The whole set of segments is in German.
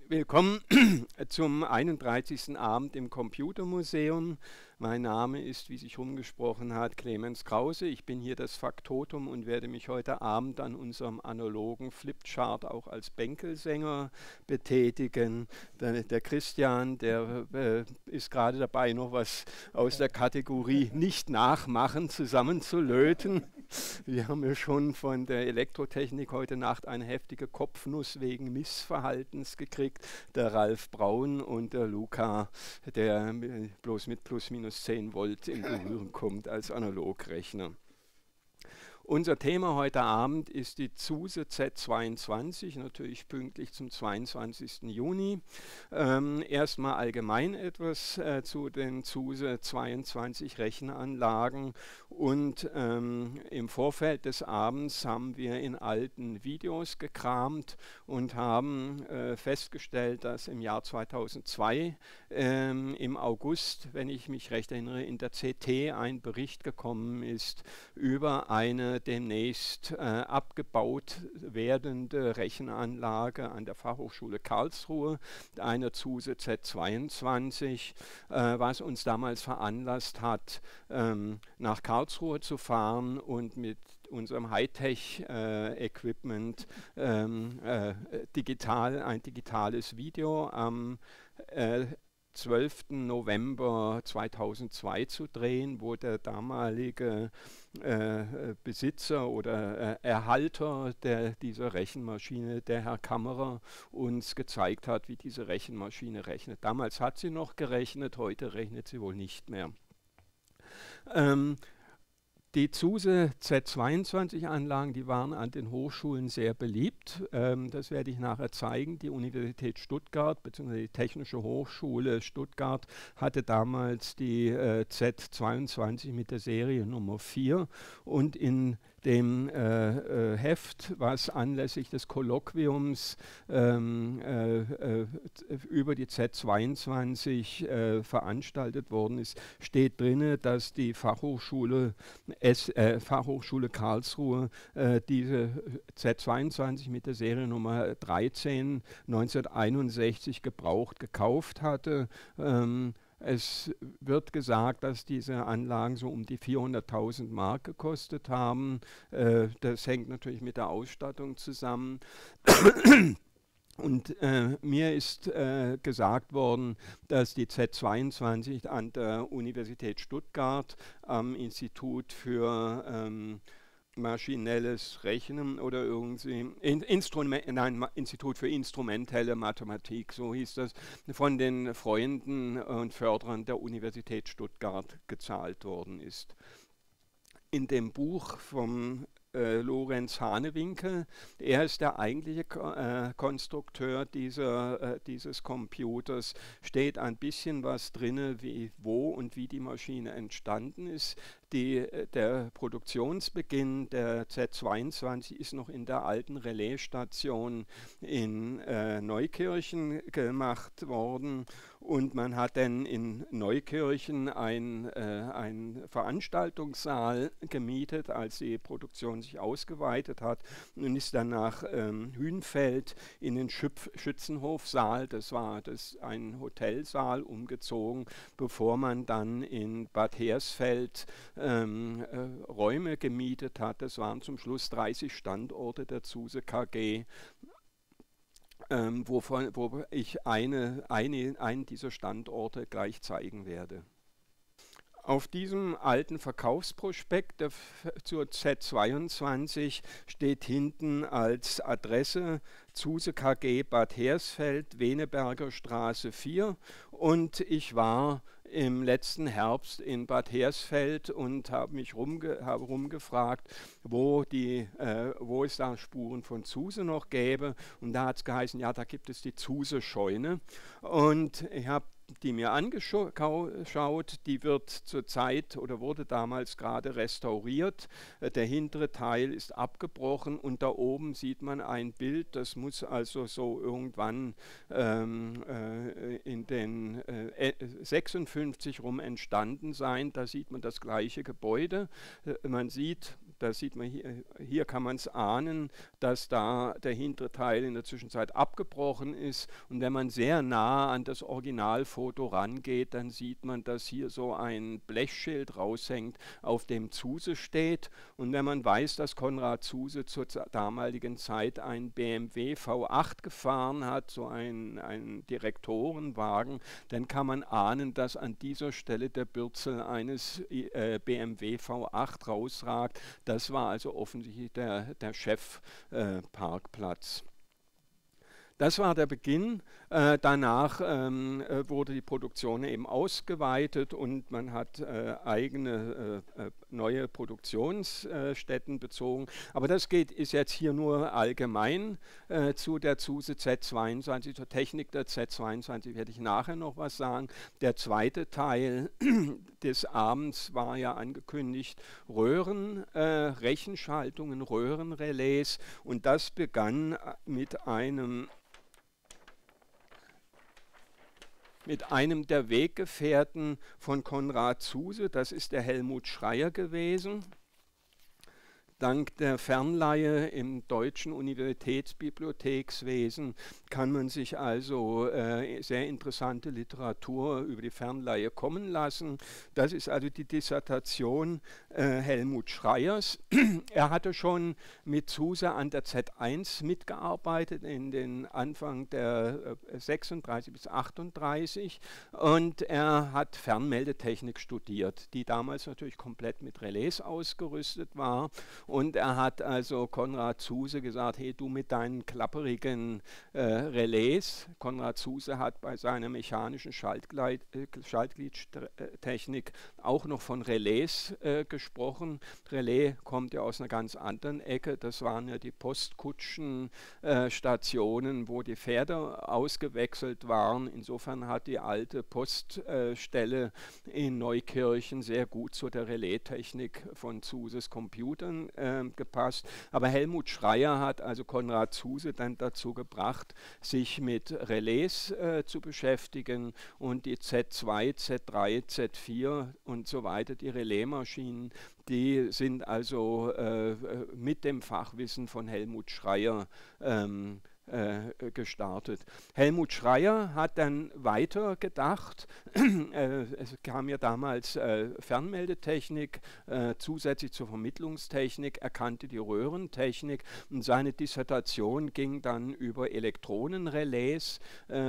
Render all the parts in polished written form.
Willkommen zum 31. Abend im Computermuseum. Mein Name ist, wie sich rumgesprochen hat, Clemens Krause. Ich bin hier das Faktotum und werde mich heute Abend an unserem analogen Flipchart auch als Bänkelsänger betätigen. Der Christian, der ist gerade dabei, noch was aus der Kategorie nicht nachmachen zusammenzulöten. Wir haben ja schon von der Elektrotechnik heute Nacht eine heftige Kopfnuss wegen Missverhaltens gekriegt. Der Ralf Braun und der Luca, der bloß mit plus minus 10 Volt in Berührung kommt als Analogrechner. Unser Thema heute Abend ist die Zuse Z22, natürlich pünktlich zum 22. Juni. Erstmal allgemein etwas zu den Zuse 22 Rechenanlagen und im Vorfeld des Abends haben wir in alten Videos gekramt und haben festgestellt, dass im Jahr 2002 im August, wenn ich mich recht erinnere, in der CT ein Bericht gekommen ist über eine demnächst abgebaut werdende Rechenanlage an der Fachhochschule Karlsruhe, eine Zuse Z22, was uns damals veranlasst hat, nach Karlsruhe zu fahren und mit unserem Hightech-Equipment ein digitales Video am 12. November 2002 zu drehen, wo der damalige Besitzer oder Erhalter dieser Rechenmaschine, der Herr Kammerer, uns gezeigt hat, wie diese Rechenmaschine rechnet. Damals hat sie noch gerechnet, heute rechnet sie wohl nicht mehr. Die Zuse Z22-Anlagen, die waren an den Hochschulen sehr beliebt. Das werde ich nachher zeigen. Die Universität Stuttgart bzw. die Technische Hochschule Stuttgart hatte damals die Z22 mit der Seriennummer 4 und in dem Heft, was anlässlich des Kolloquiums über die Z22 veranstaltet worden ist, steht drin, dass die Fachhochschule Karlsruhe diese Z22 mit der Seriennummer 13 1961 gebraucht gekauft hatte. Es wird gesagt, dass diese Anlagen so um die 400.000 Mark gekostet haben. Das hängt natürlich mit der Ausstattung zusammen. Und mir ist gesagt worden, dass die Z22 an der Universität Stuttgart am Institut für maschinelles Rechnen oder irgendwie Institut für instrumentelle Mathematik, so hieß das, von den Freunden und Förderern der Universität Stuttgart gezahlt worden ist. In dem Buch vom Lorenz Hanewinkel, er ist der eigentliche Konstrukteur dieses Computers, steht ein bisschen was drin, wo und wie die Maschine entstanden ist. Der Produktionsbeginn der Z22 ist noch in der alten Relaisstation in Neukirchen gemacht worden und man hat dann in Neukirchen einen Veranstaltungssaal gemietet, als die Produktion sich ausgeweitet hat und ist dann nach Hünfeld in den Schützenhofsaal, das war ein Hotelsaal, umgezogen, bevor man dann in Bad Hersfeld Räume gemietet hat. Das waren zum Schluss 30 Standorte der Zuse KG, wo ich einen dieser Standorte gleich zeigen werde. Auf diesem alten Verkaufsprospekt zur Z22 steht hinten als Adresse Zuse KG Bad Hersfeld, Weneberger Straße 4 und ich war im letzten Herbst in Bad Hersfeld und habe mich rumgefragt, wo es da Spuren von Zuse noch gäbe und da hat es geheißen, ja, da gibt es die Zuse-Scheune und ich habe die mir angeschaut, die wird zurzeit oder wurde damals gerade restauriert. Der hintere Teil ist abgebrochen und da oben sieht man ein Bild, das muss also so irgendwann in den 56 rum entstanden sein. Da sieht man das gleiche Gebäude. Man sieht da sieht man hier kann man es ahnen, dass da der hintere Teil in der Zwischenzeit abgebrochen ist. Und wenn man sehr nah an das Originalfoto rangeht, dann sieht man, dass hier so ein Blechschild raushängt, auf dem Zuse steht. Und wenn man weiß, dass Konrad Zuse zur damaligen Zeit ein BMW V8 gefahren hat, so ein Direktorenwagen, dann kann man ahnen, dass an dieser Stelle der Bürzel eines BMW V8 rausragt. Das war also offensichtlich der Chefparkplatz. Das war der Beginn. Danach wurde die Produktion eben ausgeweitet und man hat eigene neue Produktionsstätten bezogen. Aber das ist jetzt hier nur allgemein zu der Zuse Z22, zur Technik der Z22 werde ich nachher noch was sagen. Der zweite Teil des Abends war ja angekündigt, Rechenschaltungen, Röhrenrelais, und das begann mit einem der Weggefährten von Konrad Zuse, das ist der Helmut Schreyer gewesen. Dank der Fernleihe im deutschen Universitätsbibliothekswesen kann man sich also sehr interessante Literatur über die Fernleihe kommen lassen. Das ist also die Dissertation Helmut Schreyers. Er hatte schon mit Zuse an der Z1 mitgearbeitet in den Anfang der 36 bis 38 und er hat Fernmeldetechnik studiert, die damals natürlich komplett mit Relais ausgerüstet war. Und er hat also Konrad Zuse gesagt, hey, du mit deinen klapperigen Relais. Konrad Zuse hat bei seiner mechanischen Schaltgliedtechnik auch noch von Relais gesprochen. Relais kommt ja aus einer ganz anderen Ecke. Das waren ja die Postkutschenstationen, wo die Pferde ausgewechselt waren. Insofern hat die alte Poststelle in Neukirchen sehr gut zu der Relaistechnik von Zuses Computern gepasst. Aber Helmut Schreyer hat also Konrad Zuse dann dazu gebracht, sich mit Relais zu beschäftigen, und die Z2, Z3, Z4 und so weiter, die Relaismaschinen, die sind also mit dem Fachwissen von Helmut Schreyer gestartet. Helmut Schreyer hat dann weiter gedacht. Es kam ja damals Fernmeldetechnik zusätzlich zur Vermittlungstechnik. Er kannte die Röhrentechnik und seine Dissertation ging dann über Elektronenrelais.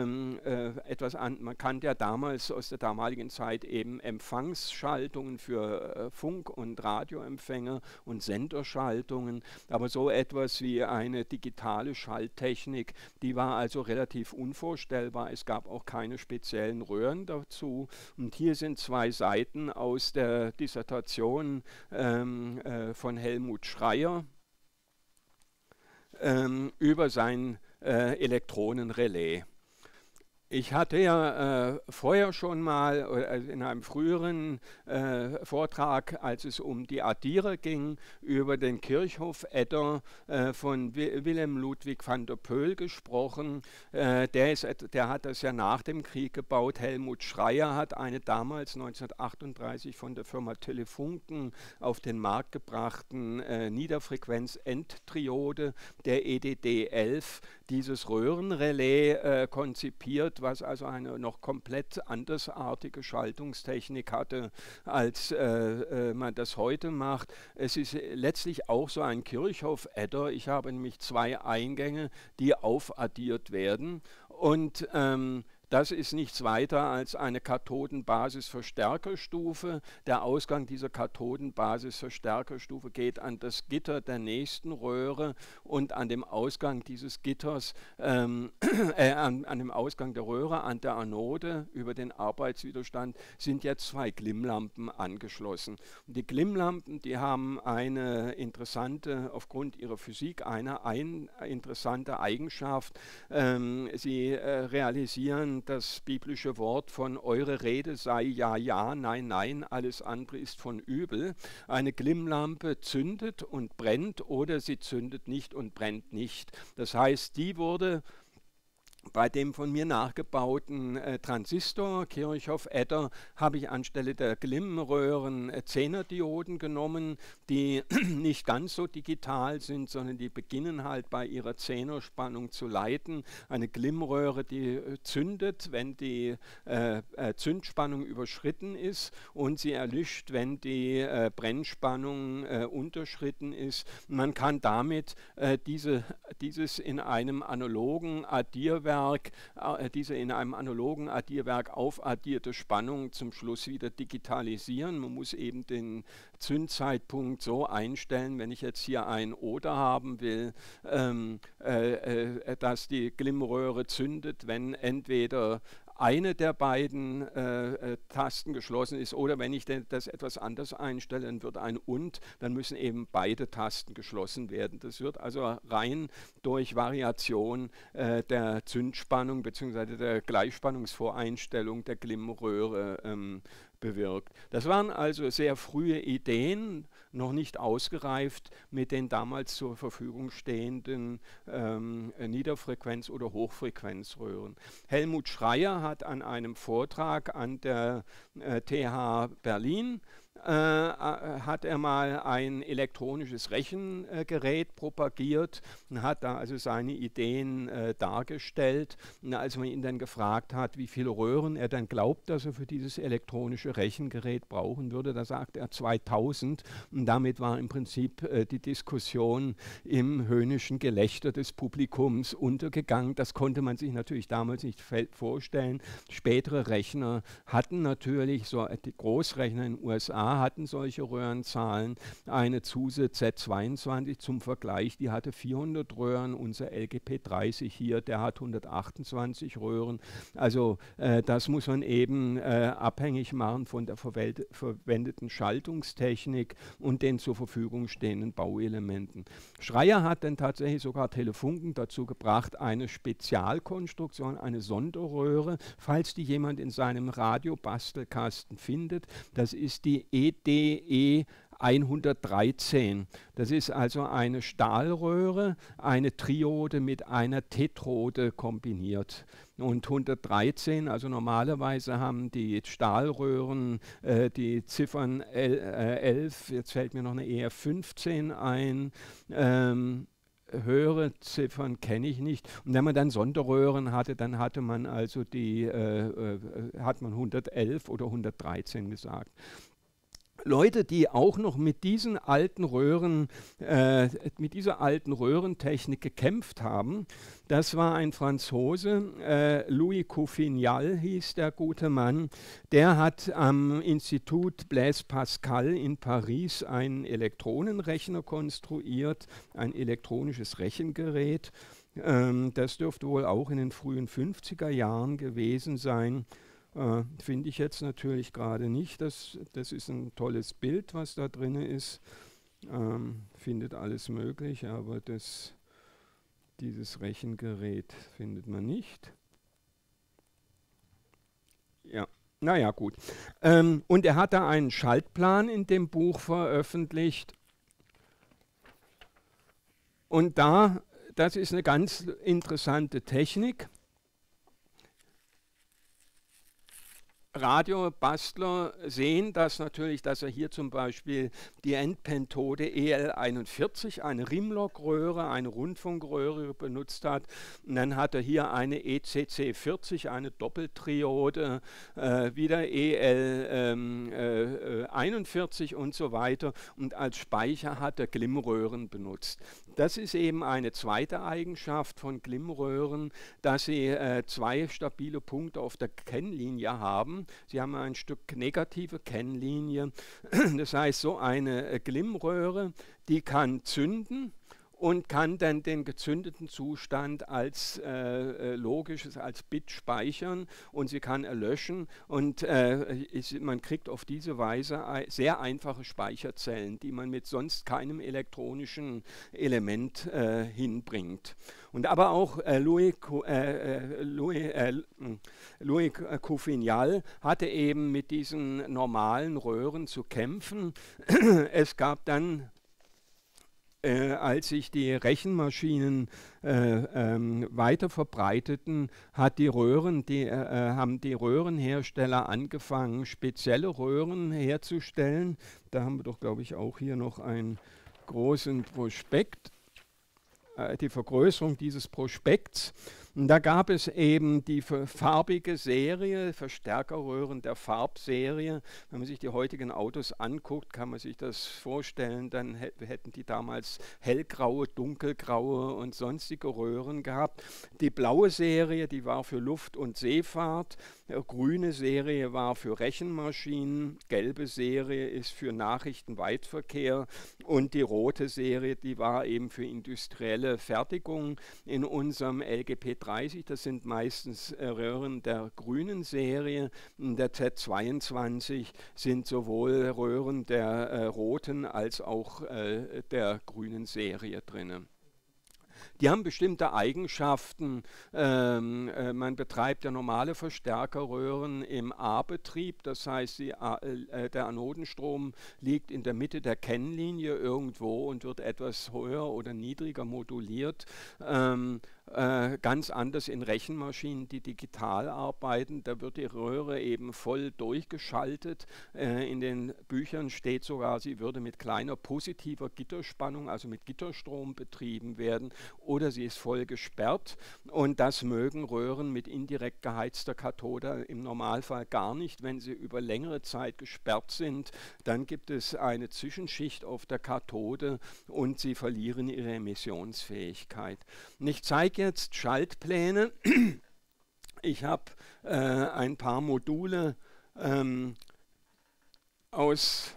Man kannte ja damals aus der damaligen Zeit eben Empfangsschaltungen für Funk- und Radioempfänger und Senderschaltungen, aber so etwas wie eine digitale Schalttechnik, die war also relativ unvorstellbar. Es gab auch keine speziellen Röhren dazu. Und hier sind 2 Seiten aus der Dissertation von Helmut Schreyer über sein Elektronenrelais. Ich hatte ja vorher schon mal in einem früheren Vortrag, als es um die Addierer ging, über den Kirchhof-Adder von Willem Ludwig van der Poel gesprochen. Der hat das ja nach dem Krieg gebaut. Helmut Schreyer hat eine damals 1938 von der Firma Telefunken auf den Markt gebrachten Niederfrequenz-Endtriode der EDD-11, dieses Röhrenrelais konzipiert, was also eine noch komplett andersartige Schaltungstechnik hatte, als man das heute macht. Es ist letztlich auch so ein Kirchhof-Adder. Ich habe nämlich 2 Eingänge, die aufaddiert werden, und das ist nichts weiter als eine Kathodenbasis-Verstärkerstufe. Der Ausgang dieser Kathodenbasis-Verstärkerstufe geht an das Gitter der nächsten Röhre, und an dem Ausgang dieses Gitters, an dem Ausgang der Röhre, an der Anode über den Arbeitswiderstand sind jetzt 2 Glimmlampen angeschlossen. Und die Glimmlampen, die haben aufgrund ihrer Physik eine interessante Eigenschaft. Sie realisieren das biblische Wort von eure Rede sei ja, ja, nein, nein, alles andere ist von übel. Eine Glimmlampe zündet und brennt oder sie zündet nicht und brennt nicht. Das heißt, die wurde Bei dem von mir nachgebauten Transistor Kirchhoff-Adder habe ich anstelle der Glimmröhren Zehnerdioden genommen, die nicht ganz so digital sind, sondern die beginnen halt bei ihrer Zehnerspannung zu leiten. Eine Glimmröhre, die zündet, wenn die Zündspannung überschritten ist, und sie erlischt, wenn die Brennspannung unterschritten ist. Man kann damit dieses in einem analogen Addierwerk, diese in einem analogen Addierwerk aufaddierte Spannung zum Schluss wieder digitalisieren. Man muss eben den Zündzeitpunkt so einstellen, wenn ich jetzt hier ein Oder haben will, dass die Glimmröhre zündet, wenn entweder eine der beiden Tasten geschlossen ist, oder wenn ich das etwas anders einstelle, dann wird ein Und, dann müssen eben beide Tasten geschlossen werden. Das wird also rein durch Variation der Zündspannung bzw. der Gleichspannungsvoreinstellung der Glimmröhre bewirkt. Das waren also sehr frühe Ideen, noch nicht ausgereift mit den damals zur Verfügung stehenden Niederfrequenz- oder Hochfrequenzröhren. Helmut Schreyer hat an einem Vortrag an der TH Berlin hat er mal ein elektronisches Rechengerät propagiert und hat da also seine Ideen dargestellt. Und als man ihn dann gefragt hat, wie viele Röhren er dann glaubt, dass er für dieses elektronische Rechengerät brauchen würde, da sagt er 2000. Und damit war im Prinzip die Diskussion im höhnischen Gelächter des Publikums untergegangen. Das konnte man sich natürlich damals nicht vorstellen. Spätere Rechner hatten natürlich, so die Großrechner in den USA hatten solche Röhrenzahlen. Eine Zuse Z22 zum Vergleich, die hatte 400 Röhren, unser LGP30 hier, der hat 128 Röhren. Also das muss man eben abhängig machen von der verwendeten Schaltungstechnik und den zur Verfügung stehenden Bauelementen. Schreyer hat dann tatsächlich sogar Telefunken dazu gebracht, eine Spezialkonstruktion, eine Sonderröhre, falls die jemand in seinem Radiobastelkasten findet. Das ist die EDE 113. Das ist also eine Stahlröhre, eine Triode mit einer Tetrode kombiniert. Und 113, also normalerweise haben die Stahlröhren die Ziffern 11, jetzt fällt mir noch eine EF15 ein, höhere Ziffern kenne ich nicht. Und wenn man dann Sonderröhren hatte, dann hatte man also hat man 111 oder 113 gesagt. Leute, die auch noch mit diesen alten Röhren, mit dieser alten Röhrentechnik gekämpft haben, das war ein Franzose, Louis Couffignal hieß der gute Mann. Der hat am Institut Blaise Pascal in Paris einen Elektronenrechner konstruiert, ein elektronisches Rechengerät. Das dürfte wohl auch in den frühen 50er Jahren gewesen sein. Finde ich jetzt natürlich gerade nicht. Das ist ein tolles Bild, was da drin ist. Findet alles möglich, aber dieses Rechengerät findet man nicht. Ja, naja, gut. Und er hat da einen Schaltplan in dem Buch veröffentlicht. Und das ist eine ganz interessante Technik. Radiobastler sehen das natürlich, dass er hier zum Beispiel die Endpentode EL41, eine Rimlock-Röhre, eine Rundfunkröhre benutzt hat. Und dann hat er hier eine ECC40, eine Doppeltriode, wieder EL41 und so weiter. Und als Speicher hat er Glimmröhren benutzt. Das ist eben eine zweite Eigenschaft von Glimmröhren, dass sie zwei stabile Punkte auf der Kennlinie haben. Sie haben ein Stück negative Kennlinie. Das heißt, so eine Glimmröhre, die kann zünden und kann dann den gezündeten Zustand als logisches, als Bit speichern, und sie kann erlöschen, und man kriegt auf diese Weise sehr einfache Speicherzellen, die man mit sonst keinem elektronischen Element hinbringt. Und aber auch Louis Couffignal hatte eben mit diesen normalen Röhren zu kämpfen. Es gab dann als sich die Rechenmaschinen weiter verbreiteten, haben die Röhrenhersteller angefangen, spezielle Röhren herzustellen. Da haben wir doch, glaube ich, auch hier noch einen großen Prospekt, die Vergrößerung dieses Prospekts. Und da gab es eben die farbige Serie, Verstärkerröhren der Farbserie. Wenn man sich die heutigen Autos anguckt, kann man sich das vorstellen, dann hätten die damals hellgraue, dunkelgraue und sonstige Röhren gehabt. Die blaue Serie, die war für Luft- und Seefahrt. Grüne Serie war für Rechenmaschinen. Gelbe Serie ist für Nachrichtenweitverkehr. Und die rote Serie, die war eben für industrielle Fertigung. In unserem LGP30, das sind meistens Röhren der grünen Serie. In der Z22 sind sowohl Röhren der roten als auch der grünen Serie drin. Die haben bestimmte Eigenschaften. Man betreibt ja normale Verstärkerröhren im A-Betrieb, das heißt, der Anodenstrom liegt in der Mitte der Kennlinie irgendwo und wird etwas höher oder niedriger moduliert. Ganz anders in Rechenmaschinen, die digital arbeiten. Da wird die Röhre eben voll durchgeschaltet. In den Büchern steht sogar, sie würde mit kleiner positiver Gitterspannung, also mit Gitterstrom betrieben werden, oder sie ist voll gesperrt. Und das mögen Röhren mit indirekt geheizter Kathode im Normalfall gar nicht. Wenn sie über längere Zeit gesperrt sind, dann gibt es eine Zwischenschicht auf der Kathode und sie verlieren ihre Emissionsfähigkeit. Und ich zeige jetzt Schaltpläne. Ich habe ein paar Module aus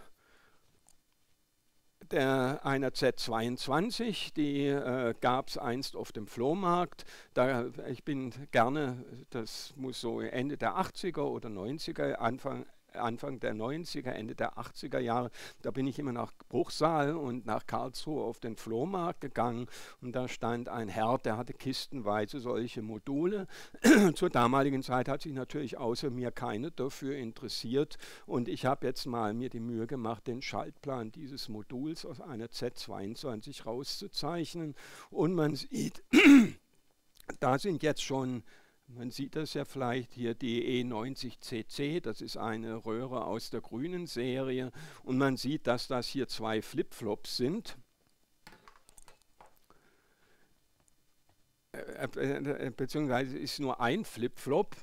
einer Z22, die gab es einst auf dem Flohmarkt. Ich bin gerne, das muss so Ende der 80er oder 90er, Anfang der 90er, Ende der 80er Jahre, da bin ich immer nach Bruchsal und nach Karlsruhe auf den Flohmarkt gegangen und da stand ein Herr, der hatte kistenweise solche Module. Zur damaligen Zeit hat sich natürlich außer mir keine dafür interessiert und ich habe jetzt mal mir die Mühe gemacht, den Schaltplan dieses Moduls aus einer Z22 rauszuzeichnen und man sieht, da sind jetzt schon, man sieht das ja vielleicht hier, die E90CC, das ist eine Röhre aus der grünen Serie und man sieht, dass das hier zwei Flipflops sind. Beziehungsweise ist nur ein Flipflop.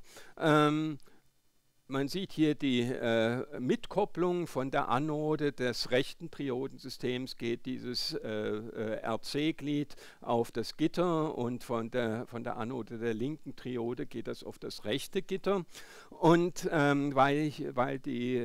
Man sieht hier die Mitkopplung von der Anode des rechten Triodensystems, geht dieses RC-Glied auf das Gitter und von der Anode der linken Triode geht das auf das rechte Gitter. Und weil die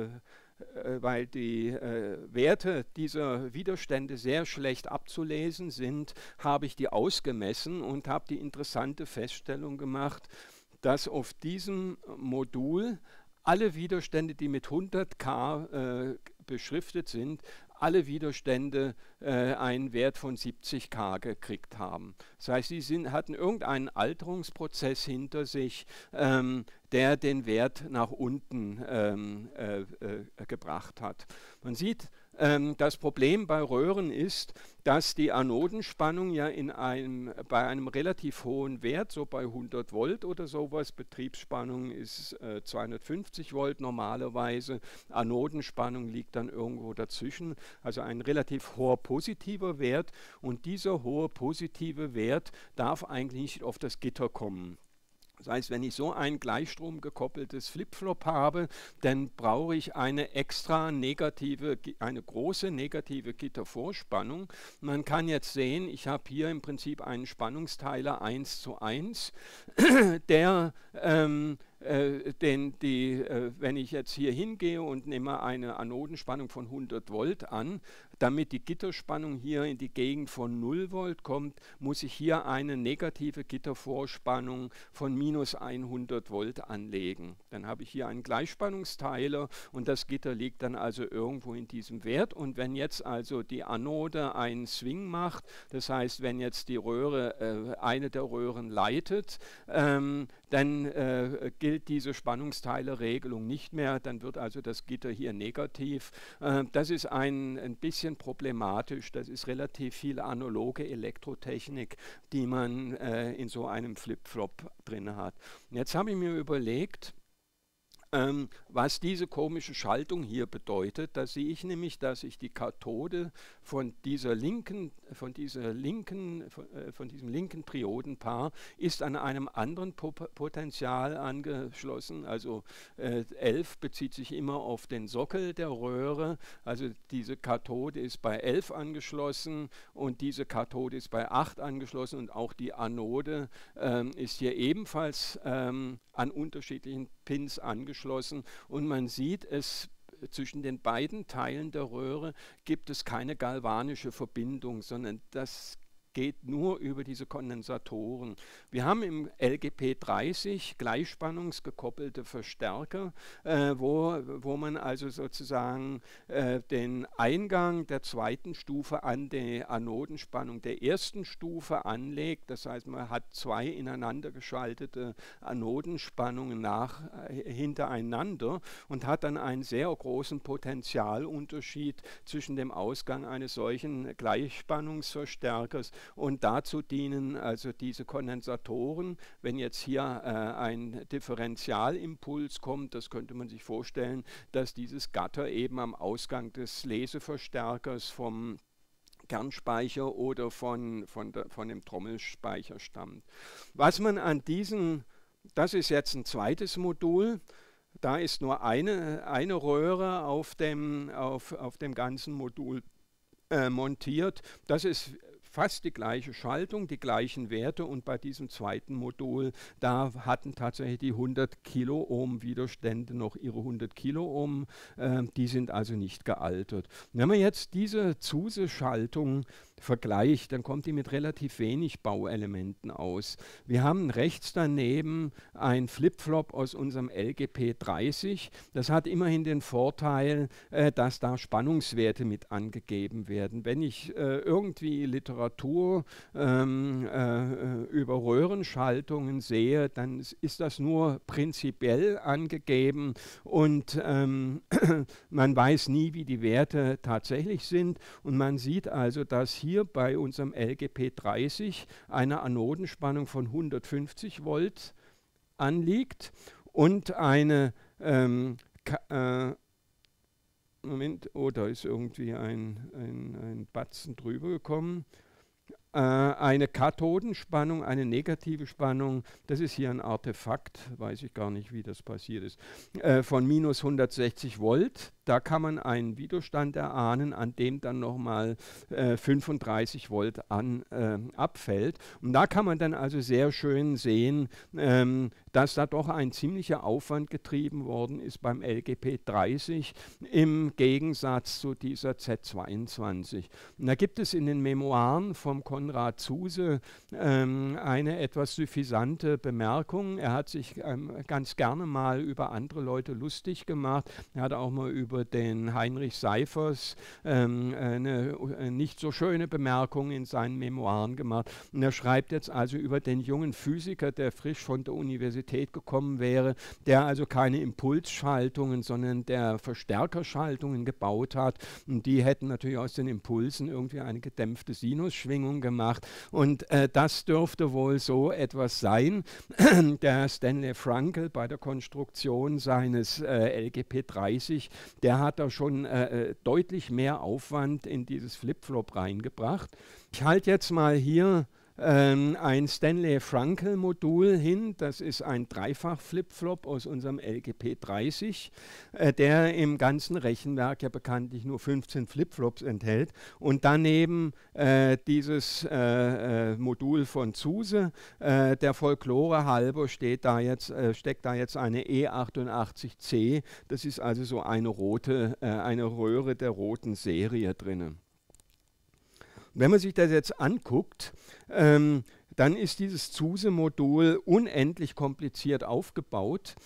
Werte dieser Widerstände sehr schlecht abzulesen sind, habe ich die ausgemessen und habe die interessante Feststellung gemacht, dass auf diesem Modul alle Widerstände, die mit 100K beschriftet sind, alle Widerstände einen Wert von 70K gekriegt haben. Das heißt, sie hatten irgendeinen Alterungsprozess hinter sich, der den Wert nach unten gebracht hat. Man sieht, das Problem bei Röhren ist, dass die Anodenspannung ja bei einem relativ hohen Wert, so bei 100 Volt oder sowas, Betriebsspannung ist 250 Volt normalerweise, Anodenspannung liegt dann irgendwo dazwischen, also ein relativ hoher positiver Wert und dieser hohe positive Wert darf eigentlich nicht auf das Gitter kommen. Das heißt, wenn ich so ein gleichstromgekoppeltes Flipflop habe, dann brauche ich eine eine große negative Gittervorspannung. Man kann jetzt sehen, ich habe hier im Prinzip einen Spannungsteiler 1:1, der wenn ich jetzt hier hingehe und nehme eine Anodenspannung von 100 Volt an, damit die Gitterspannung hier in die Gegend von 0 Volt kommt, muss ich hier eine negative Gittervorspannung von minus 100 Volt anlegen. Dann habe ich hier einen Gleichspannungsteiler und das Gitter liegt dann also irgendwo in diesem Wert. Und wenn jetzt also die Anode einen Swing macht, das heißt, wenn jetzt die Röhre, eine der Röhren leitet, dann gilt diese Spannungsteilerregelung nicht mehr, dann wird also das Gitter hier negativ. Das ist ein bisschen bisschen problematisch. Das ist relativ viel analoge Elektrotechnik, die man in so einem Flip-Flop drin hat. Und jetzt habe ich mir überlegt, was diese komische Schaltung hier bedeutet. Da sehe ich nämlich, dass ich die Kathode von diesem linken Triodenpaar ist an einem anderen Potential angeschlossen. Also 11 bezieht sich immer auf den Sockel der Röhre. Also diese Kathode ist bei 11 angeschlossen und diese Kathode ist bei 8 angeschlossen und auch die Anode ist hier ebenfalls an unterschiedlichen Pins angeschlossen und man sieht, zwischen den beiden Teilen der Röhre gibt es keine galvanische Verbindung, sondern das geht nur über diese Kondensatoren. Wir haben im LGP30 gleichspannungsgekoppelte Verstärker, wo man also sozusagen den Eingang der zweiten Stufe an die Anodenspannung der ersten Stufe anlegt. Das heißt, man hat zwei ineinander geschaltete Anodenspannungen hintereinander und hat dann einen sehr großen Potentialunterschied zwischen dem Ausgang eines solchen Gleichspannungsverstärkers. Und dazu dienen also diese Kondensatoren. Wenn jetzt hier ein Differentialimpuls kommt, das könnte man sich vorstellen, dass dieses Gatter eben am Ausgang des Leseverstärkers vom Kernspeicher oder von dem Trommelspeicher stammt. Was man an das ist jetzt ein zweites Modul. Da ist nur eine Röhre auf dem ganzen Modul montiert. Das ist fast die gleiche Schaltung, die gleichen Werte und bei diesem zweiten Modul, da hatten tatsächlich die 100 Kiloohm Widerstände noch ihre 100 Kiloohm, die sind also nicht gealtert. Und wenn man jetzt diese Zuse-Schaltung vergleicht, dann kommt die mit relativ wenig Bauelementen aus. Wir haben rechts daneben ein Flip-Flop aus unserem LGP30. Das hat immerhin den Vorteil, dass da Spannungswerte mit angegeben werden. Wenn ich irgendwie Literatur über Röhrenschaltungen sehe, dann ist das nur prinzipiell angegeben und man weiß nie, wie die Werte tatsächlich sind. Und man sieht also, dass hier bei unserem LGP30 eine Anodenspannung von 150 Volt anliegt und eine Moment, oh, da ist irgendwie ein Batzen drüber gekommen. Eine Kathodenspannung, eine negative Spannung, das ist hier ein Artefakt, weiß ich gar nicht, wie das passiert ist, von minus 160 Volt. Da kann man einen Widerstand erahnen, an dem dann nochmal 35 Volt abfällt. Und da kann man dann also sehr schön sehen, dass da doch ein ziemlicher Aufwand getrieben worden ist beim LGP30 im Gegensatz zu dieser Z22. Und da gibt es in den Memoiren vom Konrad Zuse eine etwas suffisante Bemerkung. Er hat sich ganz gerne mal über andere Leute lustig gemacht. Er hat auch mal über den Heinrich Seifers eine nicht so schöne Bemerkung in seinen Memoiren gemacht. Und er schreibt jetzt also über den jungen Physiker, der frisch von der Universität gekommen wäre, der also keine Impulsschaltungen, sondern der Verstärkerschaltungen gebaut hat. Und die hätten natürlich aus den Impulsen irgendwie eine gedämpfte Sinusschwingung gemacht. Und das dürfte wohl so etwas sein. Der Stanley Frankel bei der Konstruktion seines LGP30, der hat da schon deutlich mehr Aufwand in dieses Flip-Flop reingebracht. Ich halte jetzt mal hier ein Stanley Frankel Modul hin, das ist ein Dreifach-Flip-Flop aus unserem LGP30, der im ganzen Rechenwerk ja bekanntlich nur 15 Flip-Flops enthält und daneben dieses Modul von Zuse, der Folklore halber steckt da jetzt eine E88C, das ist also so eine Röhre der roten Serie drinnen. Wenn man sich das jetzt anguckt, dann ist dieses Zuse-Modul unendlich kompliziert aufgebaut.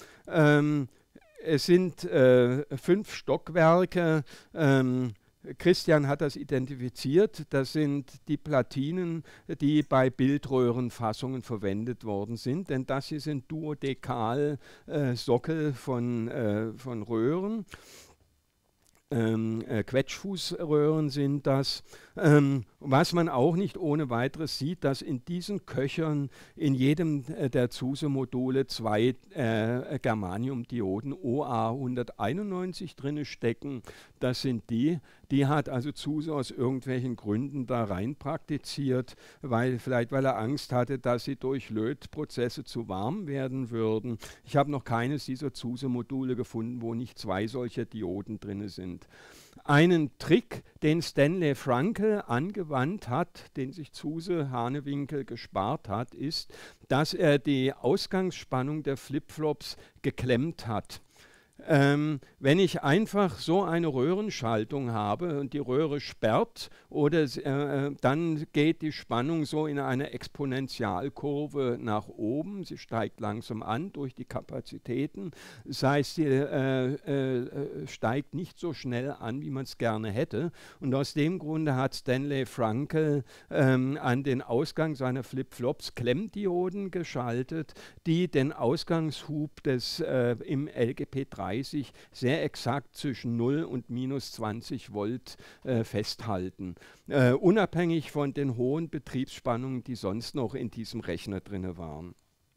Es sind 5 Stockwerke. Christian hat das identifiziert. Das sind die Platinen, die bei Bildröhrenfassungen verwendet worden sind. Denn das hier sind Duodekal-Sockel von Röhren. Quetschfußröhren sind das. Was man auch nicht ohne weiteres sieht, dass in diesen Köchern in jedem der SUSE-Module zwei Germaniumdioden OA 191 drin stecken. Das sind die hat also SUSE aus irgendwelchen Gründen da rein praktiziert, vielleicht weil er Angst hatte, dass sie durch Lötprozesse zu warm werden würden. Ich habe noch keines dieser SUSE-Module gefunden, wo nicht zwei solcher Dioden drin sind. Einen Trick, den Stanley Frankel angewandt hat, den sich SUSE Hanewinkel gespart hat, ist, dass er die Ausgangsspannung der Flipflops geklemmt hat. Wenn ich einfach so eine Röhrenschaltung habe und die Röhre sperrt, dann geht die Spannung so in eine Exponentialkurve nach oben. Sie steigt langsam an durch die Kapazitäten. Das heißt, sie steigt nicht so schnell an, wie man es gerne hätte. Und aus dem Grunde hat Stanley Frankel an den Ausgang seiner Flip-Flops Klemmdioden geschaltet, die den Ausgangshub im LGP30 sehr exakt zwischen 0 und minus 20 Volt festhalten. Unabhängig von den hohen Betriebsspannungen, die sonst noch in diesem Rechner drin waren.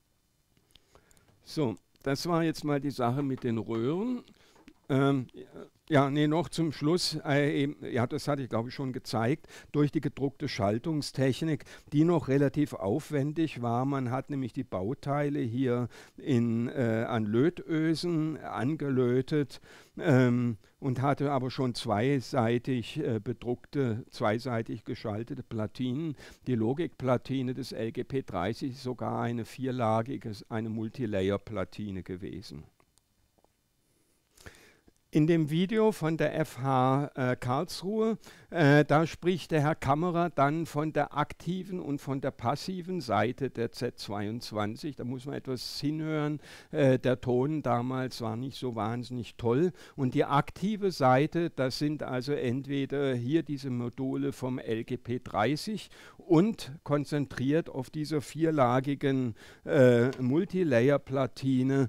So, das war jetzt mal die Sache mit den Röhren. Noch zum Schluss, das hatte ich glaube ich schon gezeigt, durch die gedruckte Schaltungstechnik, die noch relativ aufwendig war. Man hat nämlich die Bauteile hier an Lötösen angelötet und hatte aber schon zweiseitig bedruckte, zweiseitig geschaltete Platinen. Die Logikplatine des LGP30 ist sogar eine vierlagige, eine Multilayer-Platine gewesen. In dem Video von der FH Karlsruhe, da spricht der Herr Kammerer dann von der aktiven und von der passiven Seite der Z22. Da muss man etwas hinhören. Der Ton damals war nicht so wahnsinnig toll. Und die aktive Seite, das sind also entweder hier diese Module vom LGP30 und konzentriert auf dieser vierlagigen Multilayer-Platine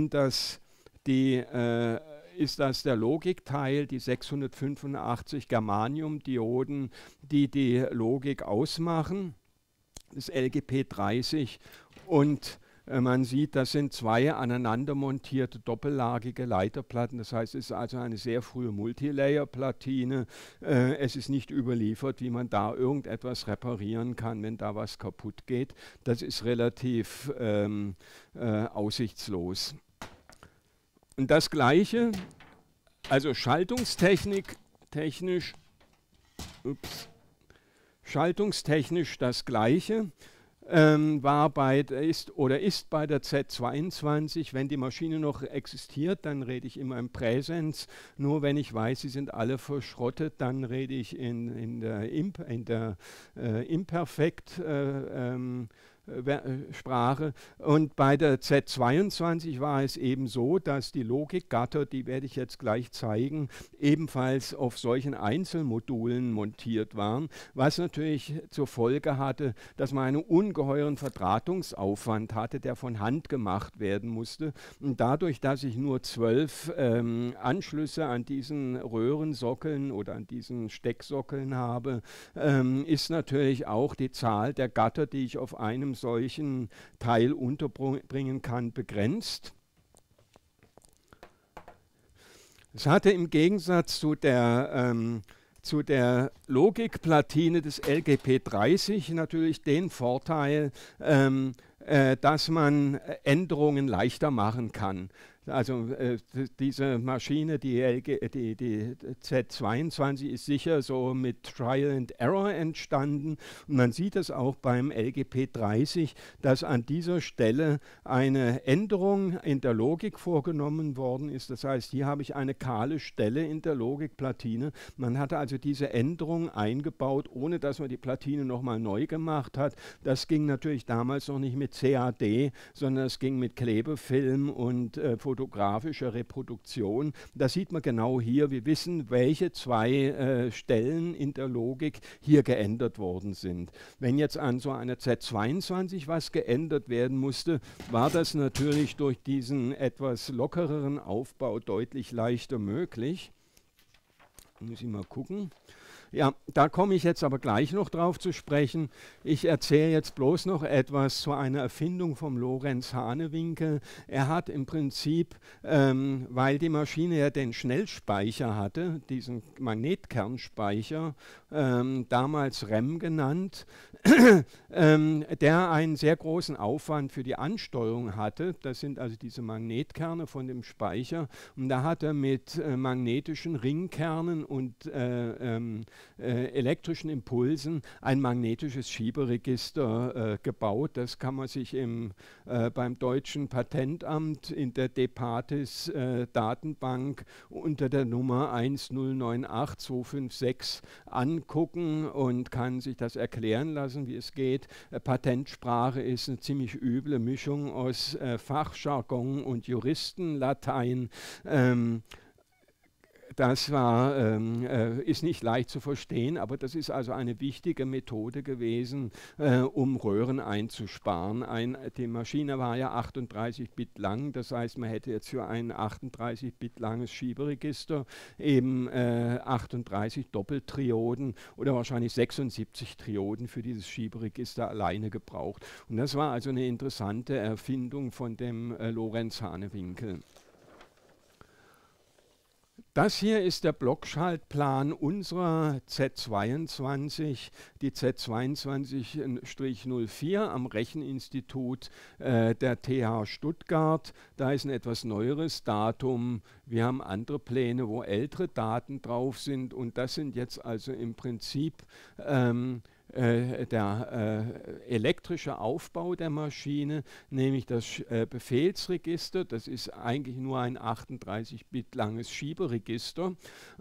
ist das der Logikteil, die 685 Germaniumdioden, die die Logik ausmachen, das LGP30. Und man sieht, das sind zwei aneinander montierte doppellagige Leiterplatten. Das heißt, es ist also eine sehr frühe Multilayer-Platine. Es ist nicht überliefert, wie man da irgendetwas reparieren kann, wenn da was kaputt geht. Das ist relativ aussichtslos. Und das Gleiche, also schaltungstechnisch das Gleiche, ist bei der Z22. Wenn die Maschine noch existiert, dann rede ich immer im Präsens. Nur wenn ich weiß, sie sind alle verschrottet, dann rede ich in der Imperfekt Sprache. Und bei der Z22 war es eben so, dass die Logikgatter, die werde ich jetzt gleich zeigen, ebenfalls auf solchen Einzelmodulen montiert waren, was natürlich zur Folge hatte, dass man einen ungeheuren Verdrahtungsaufwand hatte, der von Hand gemacht werden musste. Und dadurch, dass ich nur 12 Anschlüsse an diesen Röhrensockeln oder an diesen Stecksockeln habe, ist natürlich auch die Zahl der Gatter, die ich auf einem solchen Teil unterbringen kann, begrenzt. Es hatte im Gegensatz zu der Logikplatine des LGP30 natürlich den Vorteil, dass man Änderungen leichter machen kann. Also diese Maschine, die Z22 ist sicher so mit Trial and Error entstanden. Und man sieht es auch beim LGP30, dass an dieser Stelle eine Änderung in der Logik vorgenommen worden ist. Das heißt, hier habe ich eine kahle Stelle in der Logikplatine. Man hatte also diese Änderung eingebaut, ohne dass man die Platine nochmal neu gemacht hat. Das ging natürlich damals noch nicht mit CAD, sondern es ging mit Klebefilm und fotografischer Reproduktion. Das sieht man genau hier. Wir wissen, welche zwei Stellen in der Logik hier geändert worden sind. Wenn jetzt an so einer Z22 was geändert werden musste, war das natürlich durch diesen etwas lockereren Aufbau deutlich leichter möglich. Muss ich mal gucken. Ja, da komme ich jetzt aber gleich noch drauf zu sprechen. Ich erzähle jetzt bloß noch etwas zu einer Erfindung vom Lorenz Hanewinkel. Er hat im Prinzip, weil die Maschine ja den Schnellspeicher hatte, diesen Magnetkernspeicher, damals REM genannt, der einen sehr großen Aufwand für die Ansteuerung hatte. Das sind also diese Magnetkerne von dem Speicher. Und da hat er mit magnetischen Ringkernen und elektrischen Impulsen ein magnetisches Schieberegister gebaut. Das kann man sich beim deutschen Patentamt in der DEPATIS Datenbank unter der Nummer 1098256 angucken und kann sich das erklären lassen, wie es geht. Patentsprache ist eine ziemlich üble Mischung aus Fachjargon und Juristenlatein. Das ist nicht leicht zu verstehen, aber das ist also eine wichtige Methode gewesen, um Röhren einzusparen. Die Maschine war ja 38 Bit lang, das heißt, man hätte jetzt für ein 38 Bit langes Schieberegister eben 38 Doppeltrioden oder wahrscheinlich 76 Trioden für dieses Schieberegister alleine gebraucht. Und das war also eine interessante Erfindung von dem Lorenz Hanewinkel. Das hier ist der Blockschaltplan unserer Z22, die Z22-04 am Recheninstitut der TH Stuttgart. Da ist ein etwas neueres Datum. Wir haben andere Pläne, wo ältere Daten drauf sind. Und das sind jetzt also im Prinzip der elektrische Aufbau der Maschine, nämlich das Befehlsregister, das ist eigentlich nur ein 38 Bit langes Schieberegister,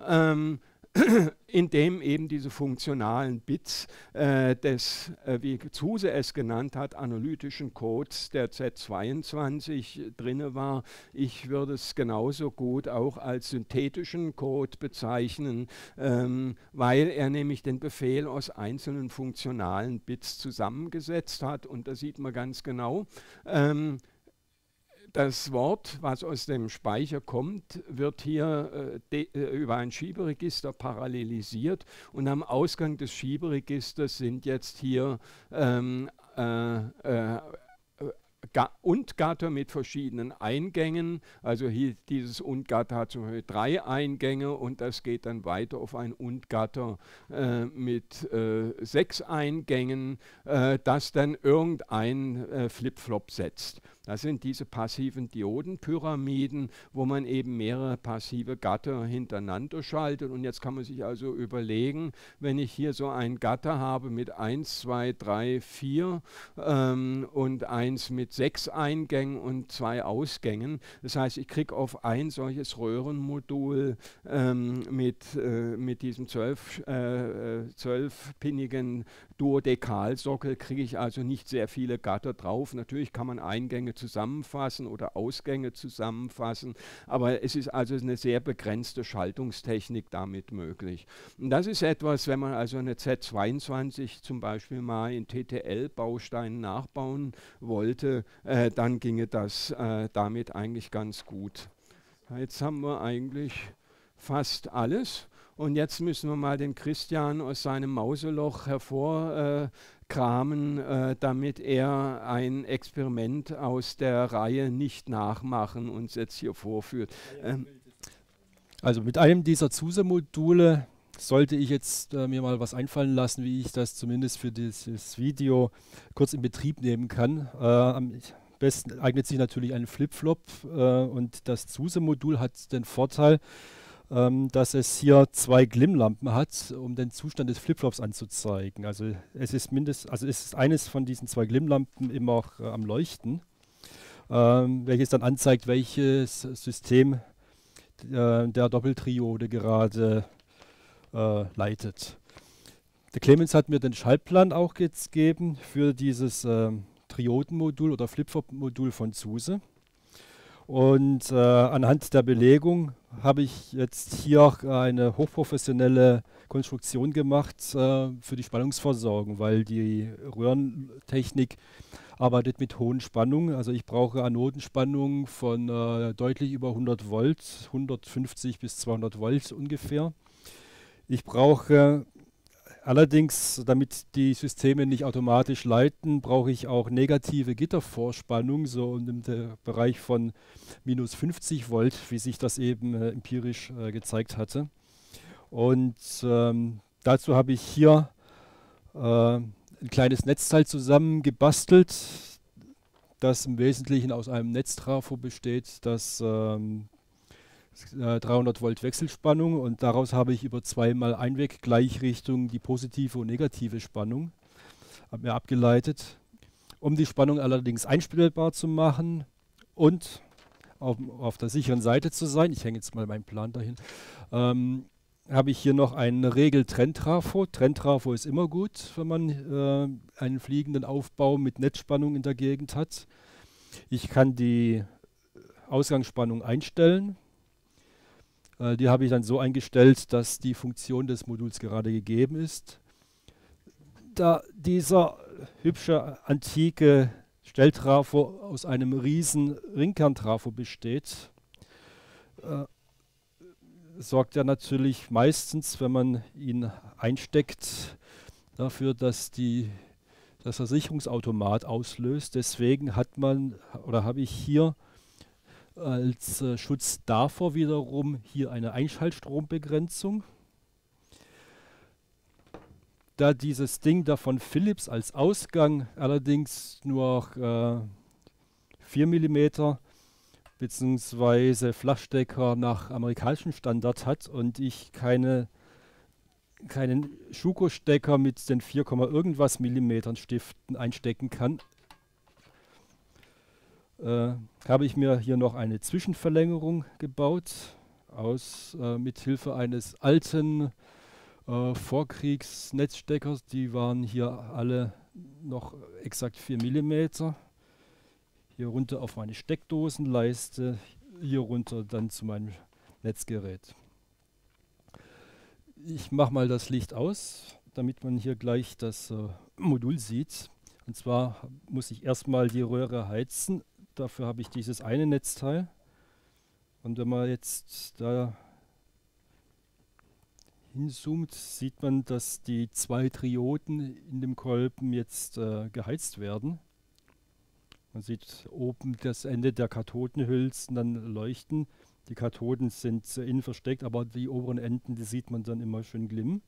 in dem eben diese funktionalen Bits des, wie Zuse es genannt hat, analytischen Codes der Z22 drin war. Ich würde es genauso gut auch als synthetischen Code bezeichnen, weil er nämlich den Befehl aus einzelnen funktionalen Bits zusammengesetzt hat. Und da sieht man ganz genau, das Wort, was aus dem Speicher kommt, wird hier über ein Schieberegister parallelisiert und am Ausgang des Schieberegisters sind jetzt hier Und-Gatter mit verschiedenen Eingängen. Also hier dieses Und-Gatter hat zum Beispiel 3 Eingänge und das geht dann weiter auf ein Und-Gatter mit 6 Eingängen, das dann irgendein Flip-Flop setzt. Das sind diese passiven Diodenpyramiden, wo man eben mehrere passive Gatter hintereinander schaltet. Und jetzt kann man sich also überlegen, wenn ich hier so ein Gatter habe mit 1, 2, 3, 4 und 1 mit 6 Eingängen und 2 Ausgängen. Das heißt, ich kriege auf ein solches Röhrenmodul mit diesem 12-pinnigen Duodekalsockel kriege ich also nicht sehr viele Gatter drauf. Natürlich kann man Eingänge zusammenfassen oder Ausgänge zusammenfassen, aber es ist also eine sehr begrenzte Schaltungstechnik damit möglich. Und das ist etwas, wenn man also eine Z22 zum Beispiel mal in TTL-Bausteinen nachbauen wollte, dann ginge das damit eigentlich ganz gut. Jetzt haben wir eigentlich fast alles. Und jetzt müssen wir mal den Christian aus seinem Mauseloch hervorkramen, damit er ein Experiment aus der Reihe nicht nachmachen uns jetzt hier vorführt. Also mit einem dieser Zuse-Module sollte ich jetzt mir mal was einfallen lassen, wie ich das zumindest für dieses Video kurz in Betrieb nehmen kann. Am besten eignet sich natürlich ein Flip-Flop und das Zuse-Modul hat den Vorteil, dass es hier 2 Glimmlampen hat, um den Zustand des Flipflops anzuzeigen. Also es ist eines von diesen 2 Glimmlampen immer am Leuchten, welches dann anzeigt, welches System der Doppeltriode gerade leitet. Der Clemens hat mir den Schaltplan auch gegeben für dieses Triodenmodul oder Flipflop-Modul von Zuse. Und anhand der Belegung habe ich jetzt hier eine hochprofessionelle Konstruktion gemacht für die Spannungsversorgung, weil die Röhrentechnik arbeitet mit hohen Spannungen. Also ich brauche Anodenspannung von deutlich über 100 Volt, 150 bis 200 Volt ungefähr. Ich brauche allerdings, damit die Systeme nicht automatisch leiten, brauche ich auch negative Gittervorspannung, so in dem Bereich von minus 50 Volt, wie sich das eben empirisch gezeigt hatte. Und dazu habe ich hier ein kleines Netzteil zusammengebastelt, das im Wesentlichen aus einem Netztrafo besteht, das 300 Volt Wechselspannung, und daraus habe ich über 2 Einweggleichrichtung die positive und negative Spannung mir abgeleitet. Um die Spannung allerdings einstellbar zu machen und auf der sicheren Seite zu sein, ich hänge jetzt mal meinen Plan dahin, habe ich hier noch einen Regel-Trenntrafo. Trenntrafo ist immer gut, wenn man einen fliegenden Aufbau mit Netzspannung in der Gegend hat. Ich kann die Ausgangsspannung einstellen. Die habe ich dann so eingestellt, dass die Funktion des Moduls gerade gegeben ist. Da dieser hübsche, antike Stelltrafo aus einem riesen Ringkerntrafo besteht, sorgt er natürlich meistens, wenn man ihn einsteckt, dafür, dass das Versicherungsautomat auslöst. Deswegen habe ich hier als Schutz davor wiederum hier eine Einschaltstrombegrenzung. Da dieses Ding da von Philips als Ausgang allerdings nur 4 mm bzw. Flachstecker nach amerikanischem Standard hat und ich keinen Schuko-Stecker mit den 4, irgendwas Millimetern Stiften einstecken kann, habe ich mir hier noch eine Zwischenverlängerung gebaut mit Hilfe eines alten Vorkriegsnetzsteckers. Die waren hier alle noch exakt 4 mm. Hier runter auf meine Steckdosenleiste, hier runter dann zu meinem Netzgerät. Ich mache mal das Licht aus, damit man hier gleich das Modul sieht. Und zwar muss ich erstmal die Röhre heizen. Dafür habe ich dieses eine Netzteil. Und wenn man jetzt da hinzoomt, sieht man, dass die 2 Trioden in dem Kolben jetzt geheizt werden. Man sieht oben das Ende der Kathodenhülsen dann leuchten. Die Kathoden sind innen versteckt, aber die oberen Enden, die sieht man dann immer schön glimmen.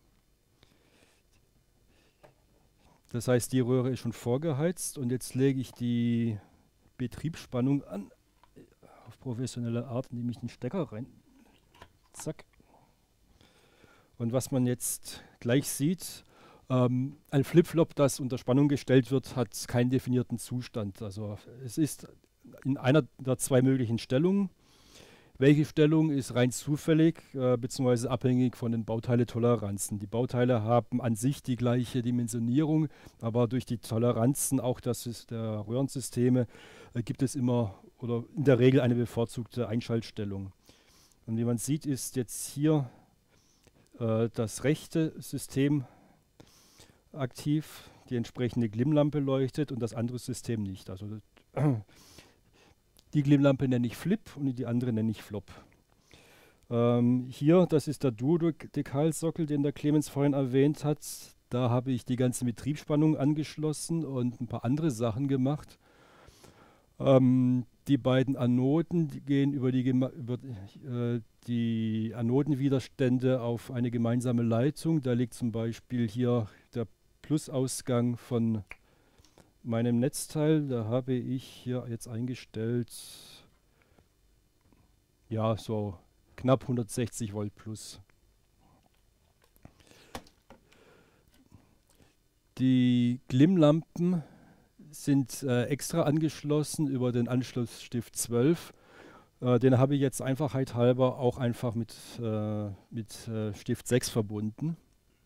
Das heißt, die Röhre ist schon vorgeheizt und jetzt lege ich die Betriebsspannung an. Auf professionelle Art nehme ich den Stecker rein. Zack. Und was man jetzt gleich sieht, ein Flip-Flop, das unter Spannung gestellt wird, hat keinen definierten Zustand. Also es ist in einer der 2 möglichen Stellungen. Welche Stellung ist rein zufällig bzw. abhängig von den Bauteiletoleranzen. Die Bauteile haben an sich die gleiche Dimensionierung, aber durch die Toleranzen auch der Röhrensysteme gibt es immer oder in der Regel eine bevorzugte Einschaltstellung. Und wie man sieht, ist jetzt hier das rechte System aktiv, die entsprechende Glimmlampe leuchtet und das andere System nicht. Also die Glimmlampe nenne ich Flip und die andere nenne ich Flop. Hier, das ist der Duodekalsockel, den der Clemens vorhin erwähnt hat. Da habe ich die ganze Betriebsspannung angeschlossen und ein paar andere Sachen gemacht. Die beiden Anoden gehen über die Anodenwiderstände auf eine gemeinsame Leitung. Da liegt zum Beispiel hier der Plusausgang von meinem Netzteil. Da habe ich hier jetzt eingestellt, ja, so knapp 160 Volt plus. Die Glimmlampen sind extra angeschlossen über den Anschluss Stift 12. Den habe ich jetzt Einfachheit halber auch einfach mit Stift 6 verbunden.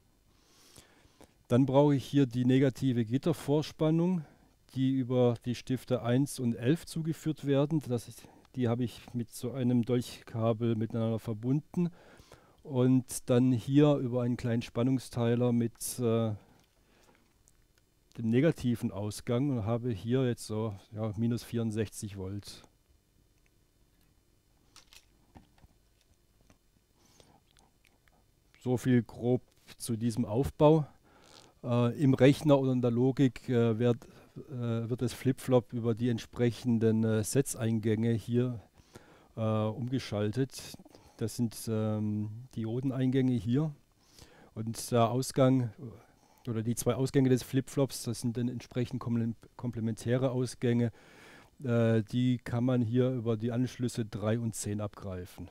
Dann brauche ich hier die negative Gittervorspannung, die über die Stifte 1 und 11 zugeführt werden. Die habe ich mit so einem Dolchkabel miteinander verbunden und dann hier über einen kleinen Spannungsteiler mit dem negativen Ausgang und habe hier jetzt so minus 64 Volt. so viel grob zu diesem Aufbau. Im Rechner oder in der Logik wird das Flip-Flop über die entsprechenden Setzeingänge hier umgeschaltet. Das sind Diodeneingänge hier. Und der Ausgang oder die zwei Ausgänge des Flip-Flops, das sind dann entsprechend komplementäre Ausgänge. Die kann man hier über die Anschlüsse 3 und 10 abgreifen.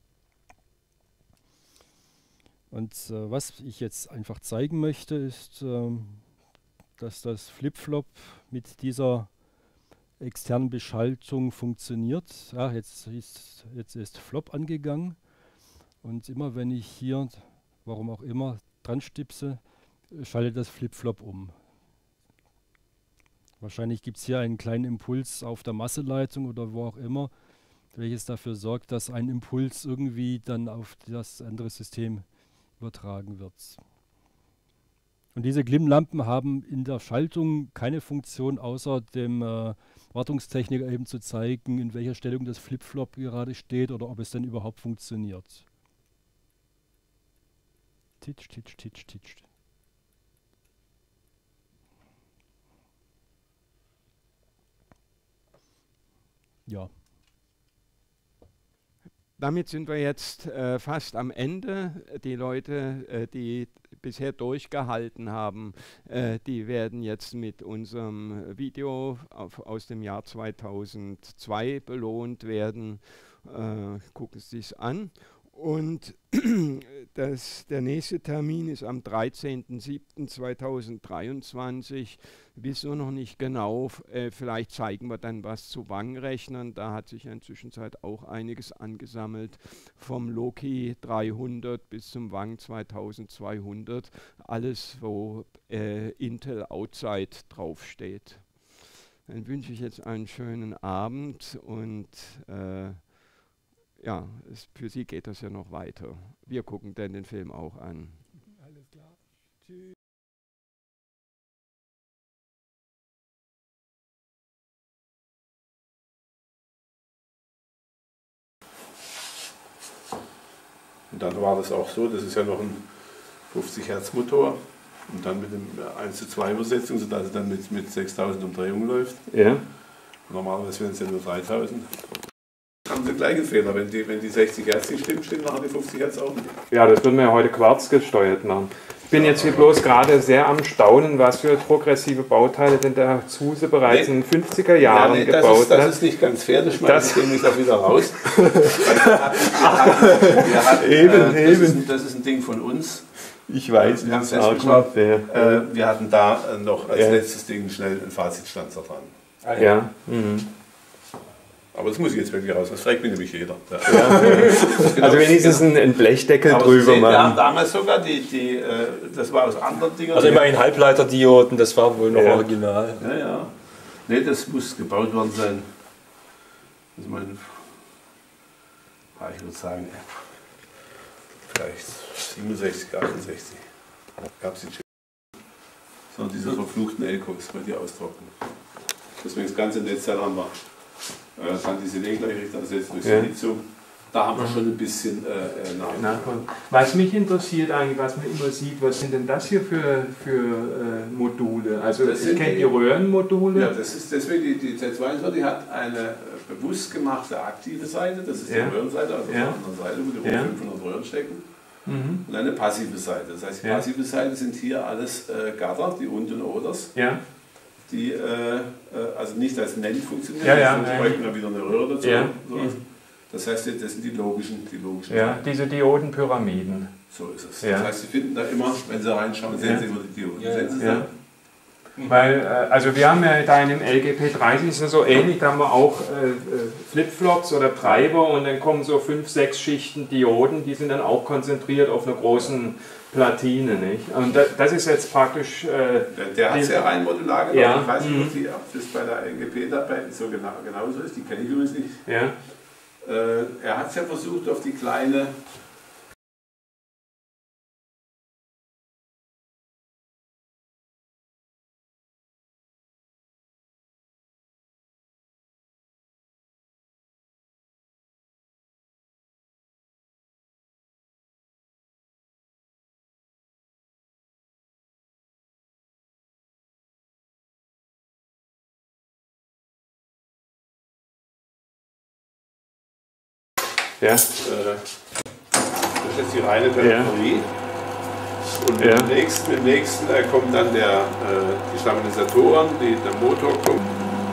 Und was ich jetzt einfach zeigen möchte, ist, dass das Flip-Flop mit dieser externen Beschaltung funktioniert. Ja, jetzt ist Flop angegangen. Und immer wenn ich hier, warum auch immer, dran stipse, schaltet das Flip-Flop um. Wahrscheinlich gibt es hier einen kleinen Impuls auf der Masseleitung oder wo auch immer, welches dafür sorgt, dass ein Impuls irgendwie dann auf das andere System übertragen wird. Und diese Glimmlampen haben in der Schaltung keine Funktion, außer dem Wartungstechniker eben zu zeigen, in welcher Stellung das Flip-Flop gerade steht oder ob es denn überhaupt funktioniert. Titsch, titsch, titsch, titsch. Ja. Damit sind wir jetzt fast am Ende. Die Leute, die bisher durchgehalten haben, die werden jetzt mit unserem Video aus dem Jahr 2002 belohnt werden. Gucken Sie es an. Und der nächste Termin ist am 13.07.2023. Wieso noch nicht genau? Vielleicht zeigen wir dann was zu Wang-Rechnern. Da hat sich inzwischen auch einiges angesammelt. Vom Loki 300 bis zum Wang 2200. Alles, wo Intel Outside draufsteht. Dann wünsche ich jetzt einen schönen Abend und ja, für Sie geht das ja noch weiter. Wir gucken dann den Film auch an. Alles klar. Tschüss. Und dann war das auch so, das ist ja noch ein 50 Hertz Motor und dann mit dem 1:2 Übersetzung, sodass es dann mit 6000 Umdrehungen läuft. Ja. Normalerweise wären es ja nur 3000. Haben Sie gleichen Fehler, wenn die 60 Hertz nicht stimmen, stimmen nachher die 50 Hertz auch nicht. Ja, das wird mir ja heute quarzgesteuert machen. Ich bin jetzt hier bloß gerade sehr am Staunen, was für progressive Bauteile denn der Zuse bereits in den 50er Jahren gebaut hat. Das ist nicht ganz fair, das schmeißt ich nämlich auch wieder raus. Das ist ein Ding von uns. Ich weiß, wir hatten da noch als letztes Ding schnell einen Fazitstanzer dran. Ah, ja. Mhm. Aber das muss ich jetzt wirklich raus, das fragt mich nämlich jeder. Ja. Ja. Also wenigstens einen Blechdeckel drüber machen. Wir haben damals sogar das war aus anderen Dingen. Also immerhin Halbleiterdioden, das war wohl noch original. Ja, ja. Ne, das muss gebaut worden sein. Das ist mein, ich würde sagen, vielleicht 67, 68. Gab es die Chips. So, diese verfluchten Elkos, weil die austrocknen. Deswegen das ganze Netzteil haben wir. Kann diese Legleichrichter ersetzen durch Silizium. Da haben wir schon ein bisschen nachkommen. Was mich interessiert eigentlich, was man immer sieht, was sind denn das hier für Module? Also ich kenne die Röhrenmodule. Ja, das ist deswegen die Z42, die hat eine bewusst gemachte aktive Seite, das ist die Röhrenseite, also auf der anderen Seite, wo die rund 500 Röhren stecken. Und eine passive Seite. Das heißt, die passive Seite sind hier alles Gatter, die unten Oders. Die also nicht als NAND funktionieren, sonst bräuchten wir wieder eine Röhre dazu. Das heißt, das sind die logischen diese Diodenpyramiden. So ist es. Das heißt, Sie finden da immer, wenn Sie reinschauen, sehen Sie immer die Dioden. Sehen Sie da? Weil, also wir haben ja da in dem LGP30 ist ja so ähnlich, da haben wir auch Flipflops oder Treiber und dann kommen so 5, 6 Schichten Dioden, die sind dann auch konzentriert auf einer großen Platine, nicht? Und das ist jetzt praktisch... der hat sehr rein modular genommen. Ich weiß nicht, ob das bei der LGP dabei so genauso ist, die kenne ich übrigens nicht. Er hat es ja versucht, auf die kleine Ja. Das ist jetzt die reine Peripherie. Und Ja. im nächsten kommen dann die Stabilisatoren, der Motor kommt.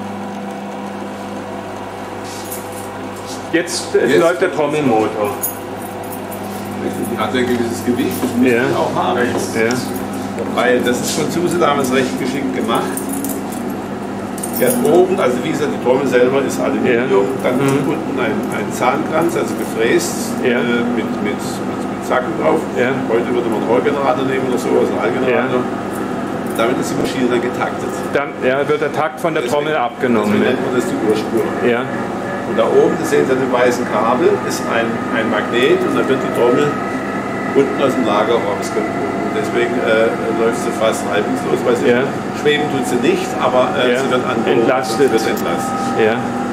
Jetzt läuft der Trommelmotor. Hat ein gewisses Gewicht, das muss Ja. man auch haben. Ja. Weil das ist von Zuse damals recht geschickt gemacht. Die hat oben, also wie gesagt, die Trommel selber ist Aluminium, dann ist unten ein Zahnkranz, also gefräst, Ja. mit Zacken drauf. Ja. Heute würde man einen Rohrgenerator nehmen oder so, also einen Hallgenerator. Damit ist die Maschine dann getaktet. Dann wird der Takt von der Trommel Deswegen abgenommen. nennt man das die Urspur. Ja. Und da oben, das sehen Sie an dem weißen Kabel, ist ein Magnet und dann wird die Trommel unten aus dem Lager rausgeholt. Und deswegen läuft sie fast reibungslos, weil sie schweben tut sie nicht, aber sie wird entlastet. Wird entlastet. Ja.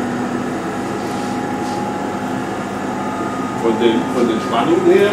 Von den Spannungen her,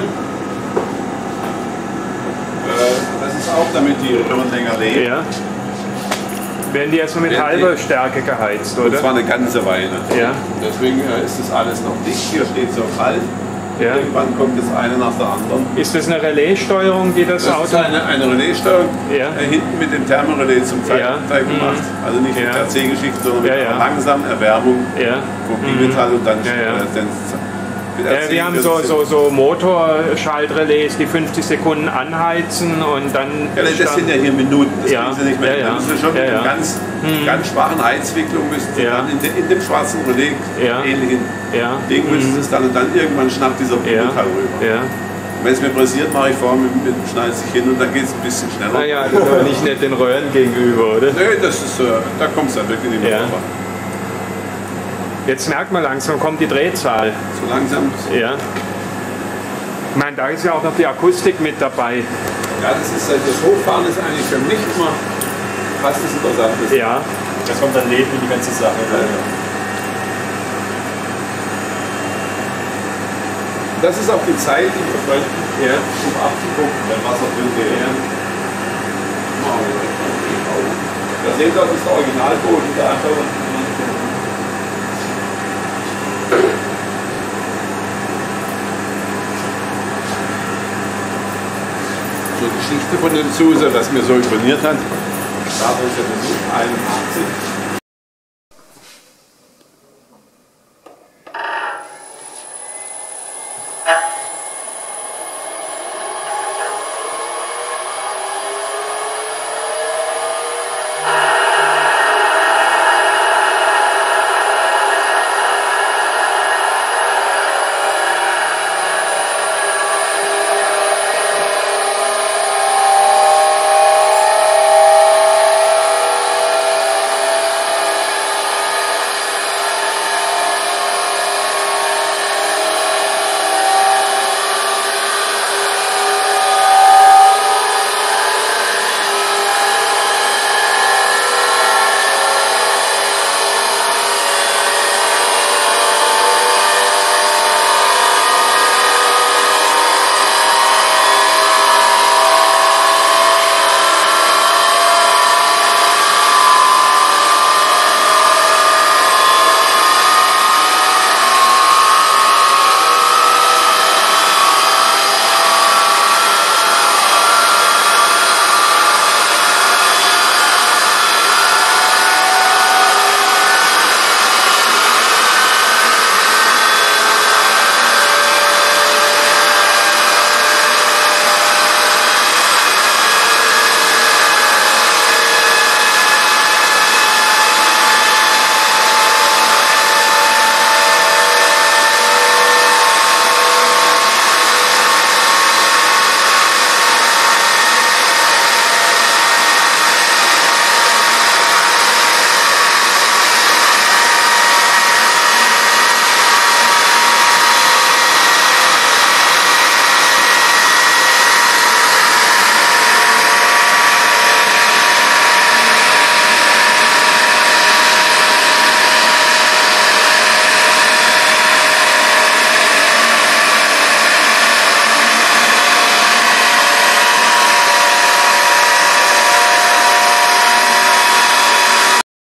das ist auch, damit die Röhren länger leben. Ja. Werden die erstmal mit halber Stärke geheizt, Und oder? zwar eine ganze Weile. Ja. Deswegen ist das alles noch dicht. Hier steht so kalt. Ja. Irgendwann kommt das eine nach der anderen. Ist das eine Relaissteuerung, die das Das Auto... ist eine Relaissteuerung, Ja. hinten mit dem Thermorelais zum Zeit gemacht. Also nicht mit der C-Geschichte, sondern mit einer langsamen Erwärmung vom Bimetall und dann wir haben so Motorschaltrelais, die 50 Sekunden anheizen und dann... Ja, das sind ja hier Minuten, das kriegen Sie nicht mehr. Ja. Da müssen Sie schon mit einer ganz schwachen Heizwicklung müssen Sie dann in dem schwarzen Relais ähnlichen Ding müssen Sie es dann und dann irgendwann schnappt dieser Bimetall rüber. Ja. Wenn es mir pressiert, mache ich vorne mit dem Schneid sich hin und dann geht es ein bisschen schneller. Naja, das ist aber nicht den Röhren gegenüber, oder? Nee, das ist, da kommt es dann wirklich nicht mehr vor. Jetzt merkt man langsam, kommt die Drehzahl. So langsam. Ja. Ich meine, da ist ja auch noch die Akustik mit dabei. Ja, das Hochfahren ist eigentlich für mich immer fast das Interessanteste. Ja. Das kommt dann Leben in die ganze Sache. Das ist auch die Zeit, die wir bräuchten, um abzugucken, wenn Wasser drin wäre. Da sehen Sie auch, das ist der Originalboden da. So Geschichte von dem Zuse, was mir so imponiert hat. Da habe ich ja Besuch 81.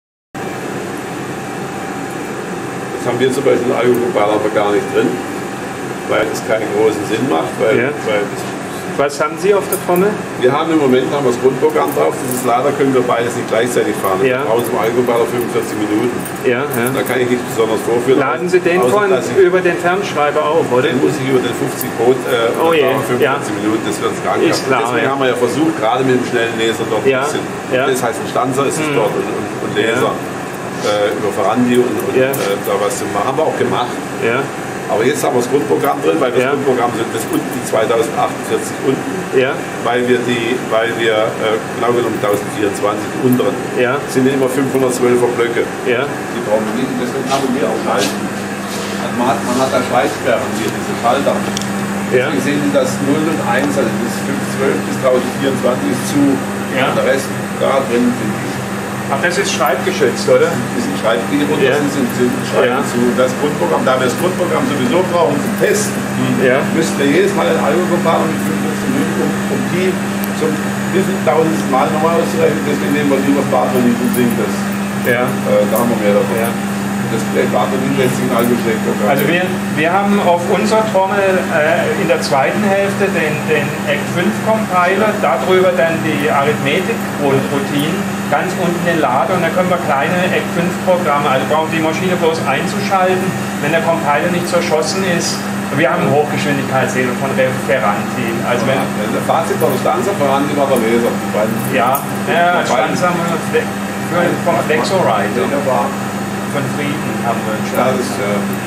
Haben wir zum Beispiel Alkohol aber gar nicht drin. weil es keinen großen Sinn macht. Weil das, was haben Sie auf der Trommel? wir haben im Moment das Grundprogramm drauf. Dieses Lader können wir beides nicht gleichzeitig fahren. Ja. Wir brauchen zum Alkoballer 45 Minuten. Ja, Da kann ich nichts besonders vorführen. Laden Sie den außer, von dass ich- über den Fernschreiber auf, oder? Den muss ich über den 50 Volt Oh je, 45 ja. Minuten, das wird gar Ist nicht. klar, Deswegen ja. haben wir ja versucht, gerade mit dem schnellen Laser dort Ja, ein bisschen. ja. Das heißt, ein Stanzer ist es dort und Laser über Ferrandi und Ja. da was zu machen. Haben wir auch gemacht. Ja, Aber jetzt haben wir das Grundprogramm drin, weil das Ja. Grundprogramm sind das unten die 2048 unten, ja, weil wir genau genommen 1024 die unteren ja, sind immer 512er Blöcke. ja, Die brauchen wir nicht, deswegen haben wir auch Schalten. Also man hat da Schweißsperren hier, diese Schalter. ja, Deswegen sehen Sie das 0 und 1, also das 512 bis 1024 ist zu. Ja. Und der Rest da drin finde ich. Ach, das ist schreibgeschützt, oder? Die sind Schreibbriefe und Ja. das sind Schreiben Ja. zu. Das Grundprogramm, da wir das Grundprogramm sowieso brauchen zum Testen, Ja, müssten wir jedes Mal ein Algo-Verfahren mit 45 Minuten, um die zum wieviel tausendsten Mal nochmal auszurechnen. Deswegen nehmen wir lieber das Bartolin und singen das. ja, Da haben wir mehr davon. ja. Das Bartolin lässt sich ein Algo-Steckprogramm. Also wir haben auf unserer Trommel in der zweiten Hälfte den Act 5 Compiler, darüber dann die Arithmetik-Grundroutinen, ganz unten den Lader und dann können wir kleine Act 5 Programme, also brauchen die Maschine bloß einzuschalten, wenn der Compiler nicht zerschossen ist. Wir haben einen Hochgeschwindigkeitsregler von Ferranti. Also wenn, der Fazit von der Stanza voran, die war der Leser. Die beiden. ja, Stanz haben wir vom Flexoride von Frieden haben wir einen Ja, Stanz.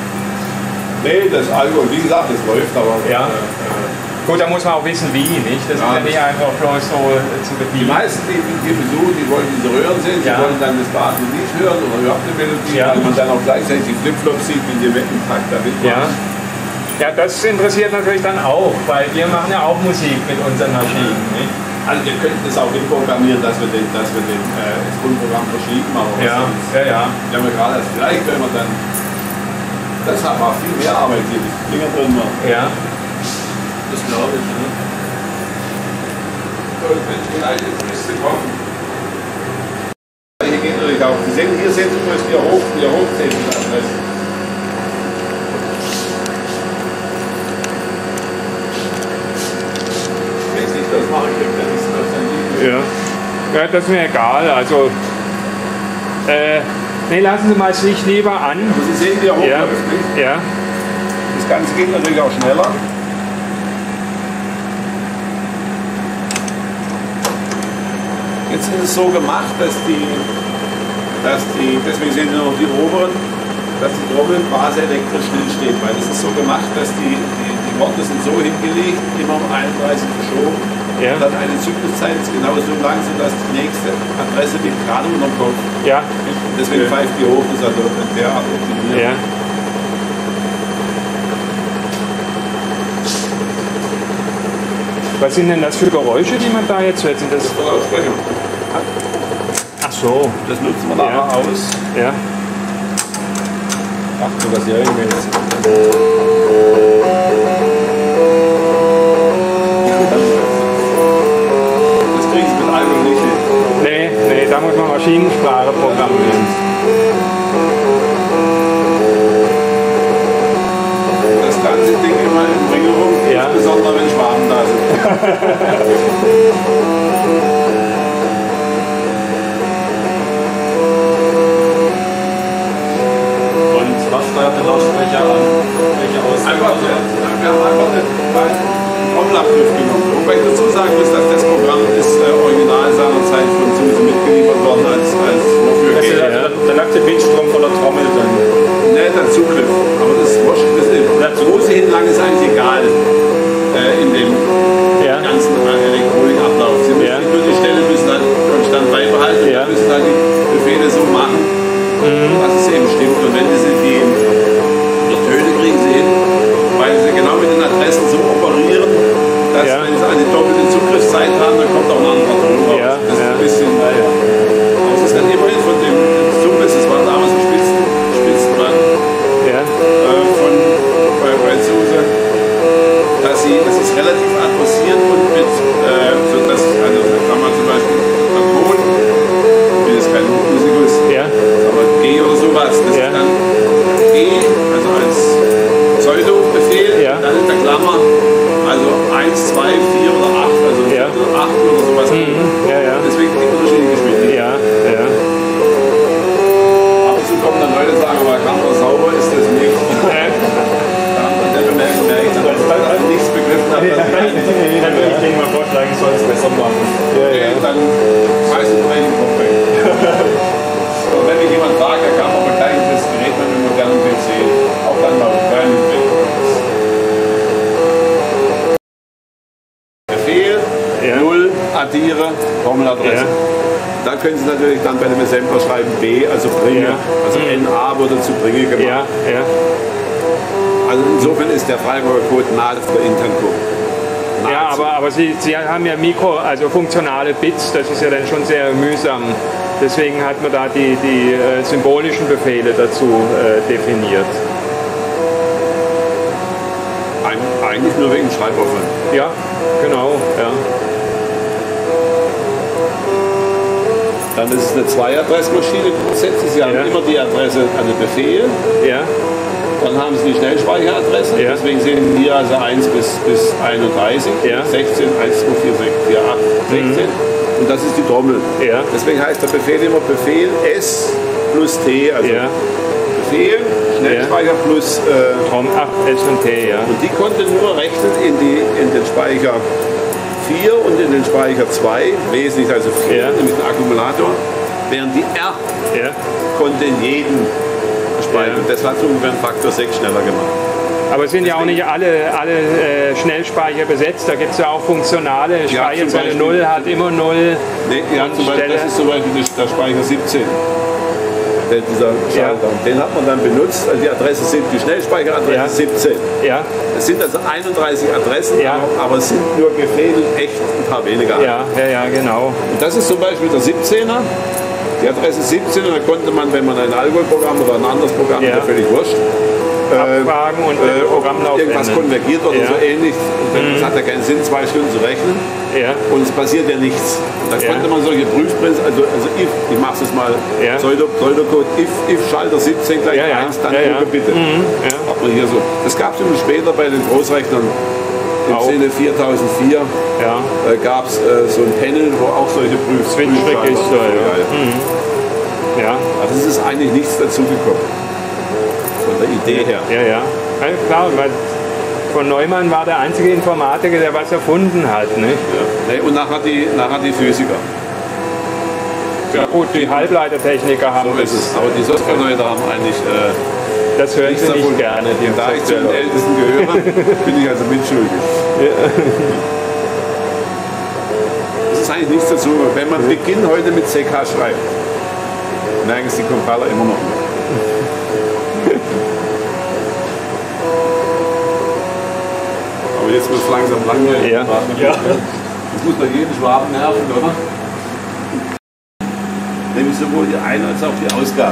Nee, das Algo, wie gesagt, das läuft, aber Ja. Gut, da muss man auch wissen, wie, nicht? Das Ja, ist ja nicht einfach bloß so zu die bedienen. meisten, die besuchen, die wollen diese Röhren sehen, sie Ja. wollen dann das Baden nicht hören oder überhaupt eine Melodie, Ja. weil man dann auch gleichzeitig die Flipflops sieht, wie die im Takt damit Ja. Ja, das interessiert natürlich dann auch, weil wir machen ja auch Musik mit unseren Maschinen. Nicht? Also wir könnten das auch hinprogrammieren, dass wir das Grundprogramm verschieben, aber was Ja, sonst- ja, ja. Wir haben ja gerade erst vielleicht, wenn wir dann, das war viel mehr Arbeit hier, die Dinger drin waren. Ja, Das glaube ich. Ne? So, wenn vielleicht jetzt müsste kommen. Hier geht natürlich auch. Sie sehen, hier sehen Sie übrigens die Hochzählungsadresse. Wenn ich nicht das mache, dann ist das dann nicht. ja. Ja, das ist mir egal. Also, nee, lassen Sie mal das Licht lieber an. Aber Sie sehen, wie er Ja, hochläuft. Nicht? ja, Das Ganze geht natürlich auch schneller. Jetzt ist es so gemacht, deswegen sehen wir noch die oberen, dass die Trommel quasi elektrisch stillsteht, weil es ist so gemacht, dass die Worte sind so hingelegt, immer um 31 verschoben. Ja. Und dann eine Zykluszeit ist genauso lang, sodass die nächste Adresse liegt gerade unter dem Kopf. ja, Und deswegen pfeift die hoch, das ist also derart optimiert. ja. Was sind denn das für Geräusche, die man da jetzt hört? Sind das, Von Lautsprecher. ach so, Das nutzen wir nachher Ja. aus. ja. Achtung, das hier regelmäßig. Das kriegen Sie mit Album nicht hin. Nee, da muss man Maschinensprache programmieren. Das ganze Ding immer im Ring rum, Ja. insbesondere wenn Schwaben da sind. Und was steuert der Lautsprecher an? Welche Einfach, Ausgabe? wir haben einfach einen Trommelabgriff genommen. Wobei ich dazu sagen muss, dass das Programm ist original seinerzeit von SUSE mitgeliefert worden als wofür Das ist geht. also der nackte Bildstrom von der Trommel dann. Ne, der Zugriff. Aber das ist wurscht. Das große Hinlang ist eigentlich egal in dem Ja, ganzen Elektronikablauf. Sie müssen Ja. nur die Stelle müssen halt konstant beibehalten und Ja. müssen halt die Befehle so machen, dass es eben stimmt. Und wenn Sie die Töne kriegen Sie hin, weil Sie genau mit den Adressen so operieren, dass Ja. wenn Sie eine doppelte Zugriffszeit haben, dann kommt auch ein anderer Ton raus. Ja, Das ist ja. ein bisschen, aber es ist dann immerhin von dem Sumpes, das war damals ein Spitzenmann ja, bei SUSE, dass es relativ adressiert und mit, sodass, also da kann man zum Beispiel am Ton, ich bin jetzt kein Musikus, ja, aber G oder sowas, das Ja. ist dann G, also als Pseudo-Befehl, Ja. dann addiere, Trommeladresse. Da können Sie natürlich dann bei dem Assembler schreiben B, also Bringe. Also NA wurde zu Bringe gemacht. Also insofern ist der Freiburger Code nahezu der Intern-Code. Ja, aber Sie haben ja also funktionale Bits, das ist ja dann schon sehr mühsam. Deswegen hat man da die symbolischen Befehle dazu definiert. Eigentlich nur wegen Schreibaufwand. Ja, genau. Ja. Dann ist es eine Zwei-Adressmaschine grundsätzlich. Sie haben immer die Adresse an den Befehl. Ja. Dann haben Sie die Schnellspeicheradresse. Deswegen sehen wir also 1 bis 31, 16, 1, 2, 4, 6, 4, 8, 16. Und das ist die Trommel. Deswegen heißt der Befehl immer Befehl S plus T. Also Befehl, Schnellspeicher plus S und T. Und die konnte nur rechnen in den Speicher 4 und in den Speicher 2, wesentlich also 4, nämlich den Akkumulator, während die R konnte in jeden Speicher. Das hat ungefähr einen Faktor 6 schneller gemacht. Aber es sind ja auch nicht alle Schnellspeicher besetzt, da gibt es ja auch funktionale Speicherzelle 0 hat immer 0. Nee, zum Beispiel, das ist zum Beispiel der Speicher 17. Dieser Schalter. Den hat man dann benutzt, also die Adresse sind die Schnellspeicheradresse 17. Es sind also 31 Adressen, aber es sind nur gefädelt echt ein paar weniger. Genau. Und das ist zum Beispiel der 17er. Die Adresse 17, und da konnte man, wenn man ein Algol-Programm oder ein anderes Programm, ist ja völlig wurscht, abfragen und irgendwas konvergiert oder so ähnlich. Das hat ja keinen Sinn, 2 Stunden zu rechnen. Und es passiert ja nichts. Da konnte man solche Prüfprinzipien, also if, ich mache es mal, Pseudocode, if Schalter 17 gleich 1, dann gucke bitte. Hat man hier so. Das gab es später bei den Großrechnern. Im Sinne 4004 gab es so ein Panel, wo auch solche Switch-Register. Also es ist eigentlich nichts dazugekommen. Von der Idee her. Ja, klar, weil von Neumann war der einzige Informatiker, der was erfunden hat. Nicht? Und nachher die Physiker. Ja gut, die Halbleitertechniker haben so ist es. Aber die Software-Leute haben eigentlich das hören Sie nicht gerne. Da ich zu den Ältesten gehöre, bin ich also mitschuldig. Es ist eigentlich nichts dazu. Wenn man Beginn heute mit CK schreibt, merken es die Compiler immer noch nicht. Aber jetzt wird es langsam langweilig. Das muss doch jeden Schwaben nerven, oder? Nämlich sowohl die Ein- als auch die Ausgabe.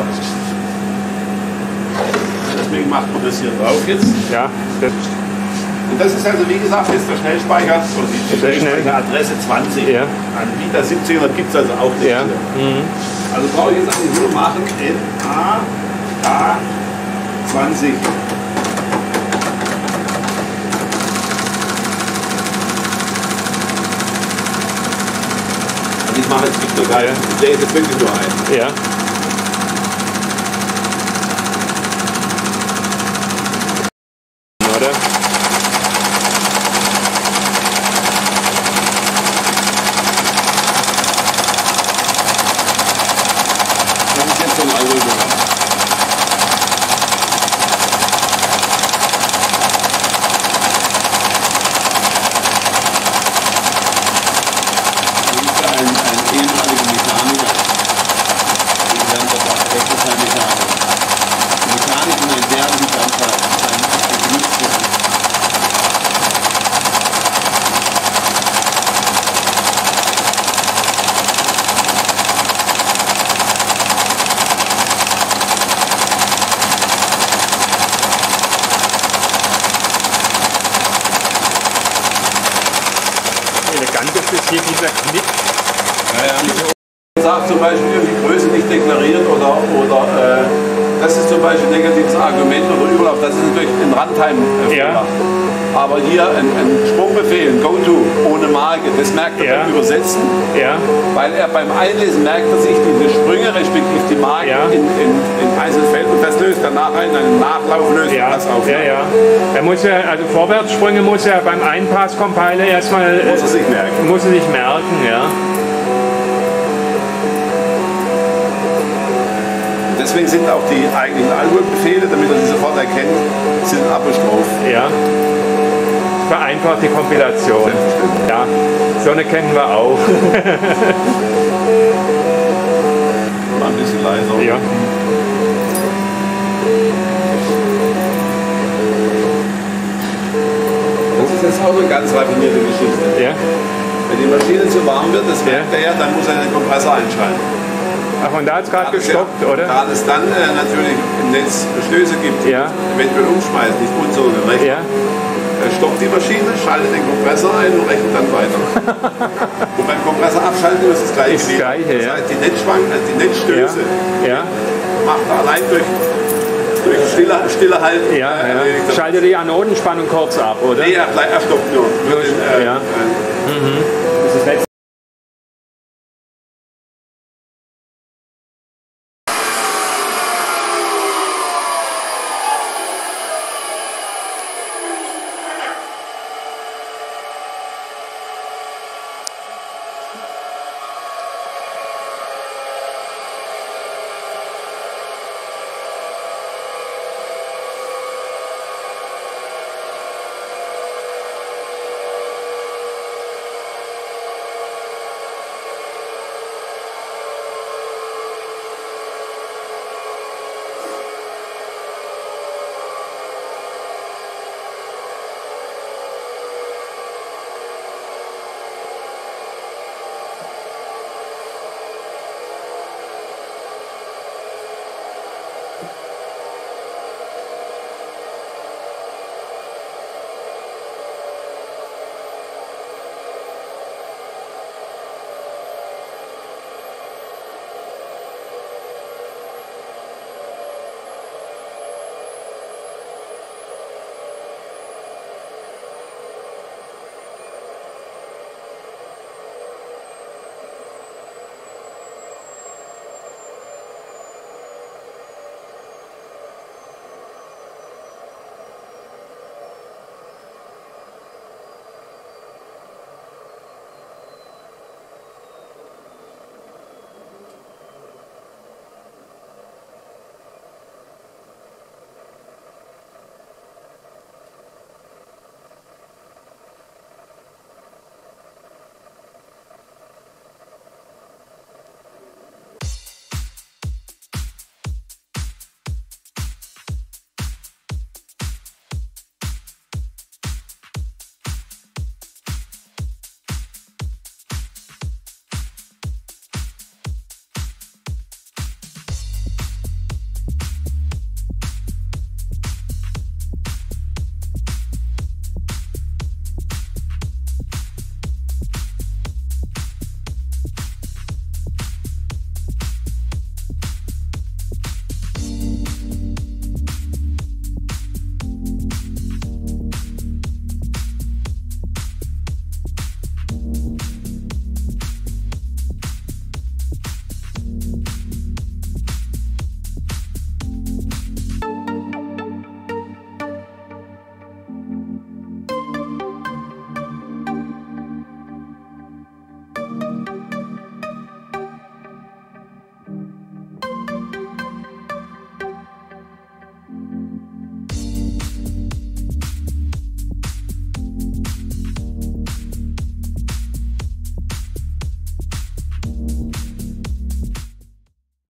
Deswegen macht man das hier drauf jetzt. Und das ist also, wie gesagt, jetzt der Schnellspeicher, oder die Schnellspeicheradresse 20. An Vita 17er gibt es also auch nicht. Also brauche ich jetzt eigentlich nur machen NAK 20. Also ich mache jetzt nicht nur geil, ich lese jetzt wirklich nur ein. Hier dieser Knick. Sagt zum Beispiel die Größe nicht deklariert oder das ist zum Beispiel ein negatives Argument oder Überlauf, das ist natürlich ein Runtime-Fehler. Aber hier ein Sprungbefehl, ein Go-To ohne Marke, das merkt er beim Übersetzen, weil er beim Einlesen merkt er sich diese Sprünge respektive die Marken in einzelnen Feldern und das löst dann nachher in einem Nachlauf das auf. Er muss also Vorwärtssprünge muss er beim Einpass-Compiler erstmal muss er sich merken. Deswegen sind auch die eigentlichen Algol-Befehle, damit er sie sofort erkennt, sind Apostroph. vereinfacht die Kompilation. Ja, so eine kennen wir auch. Mal ein bisschen leiser. Ja. Das ist jetzt auch eine ganz raffinierte Geschichte. Ja. Wenn die Maschine zu warm wird, das merkt er ja, dann muss er den Kompressor einschalten. Ach, und da hat es gerade gestoppt, oder? Da es dann natürlich im Netz Stöße gibt, die eventuell umschmeißen, nicht unsere Rechner. Stoppt die Maschine, schaltet den Kompressor ein und rechnet dann weiter. Und beim Kompressor abschalten ist das gleiche. Das heißt, die Netzstöße macht er allein durch Stille halten. Schaltet die Anodenspannung kurz ab, oder? Nee, er stoppt nur.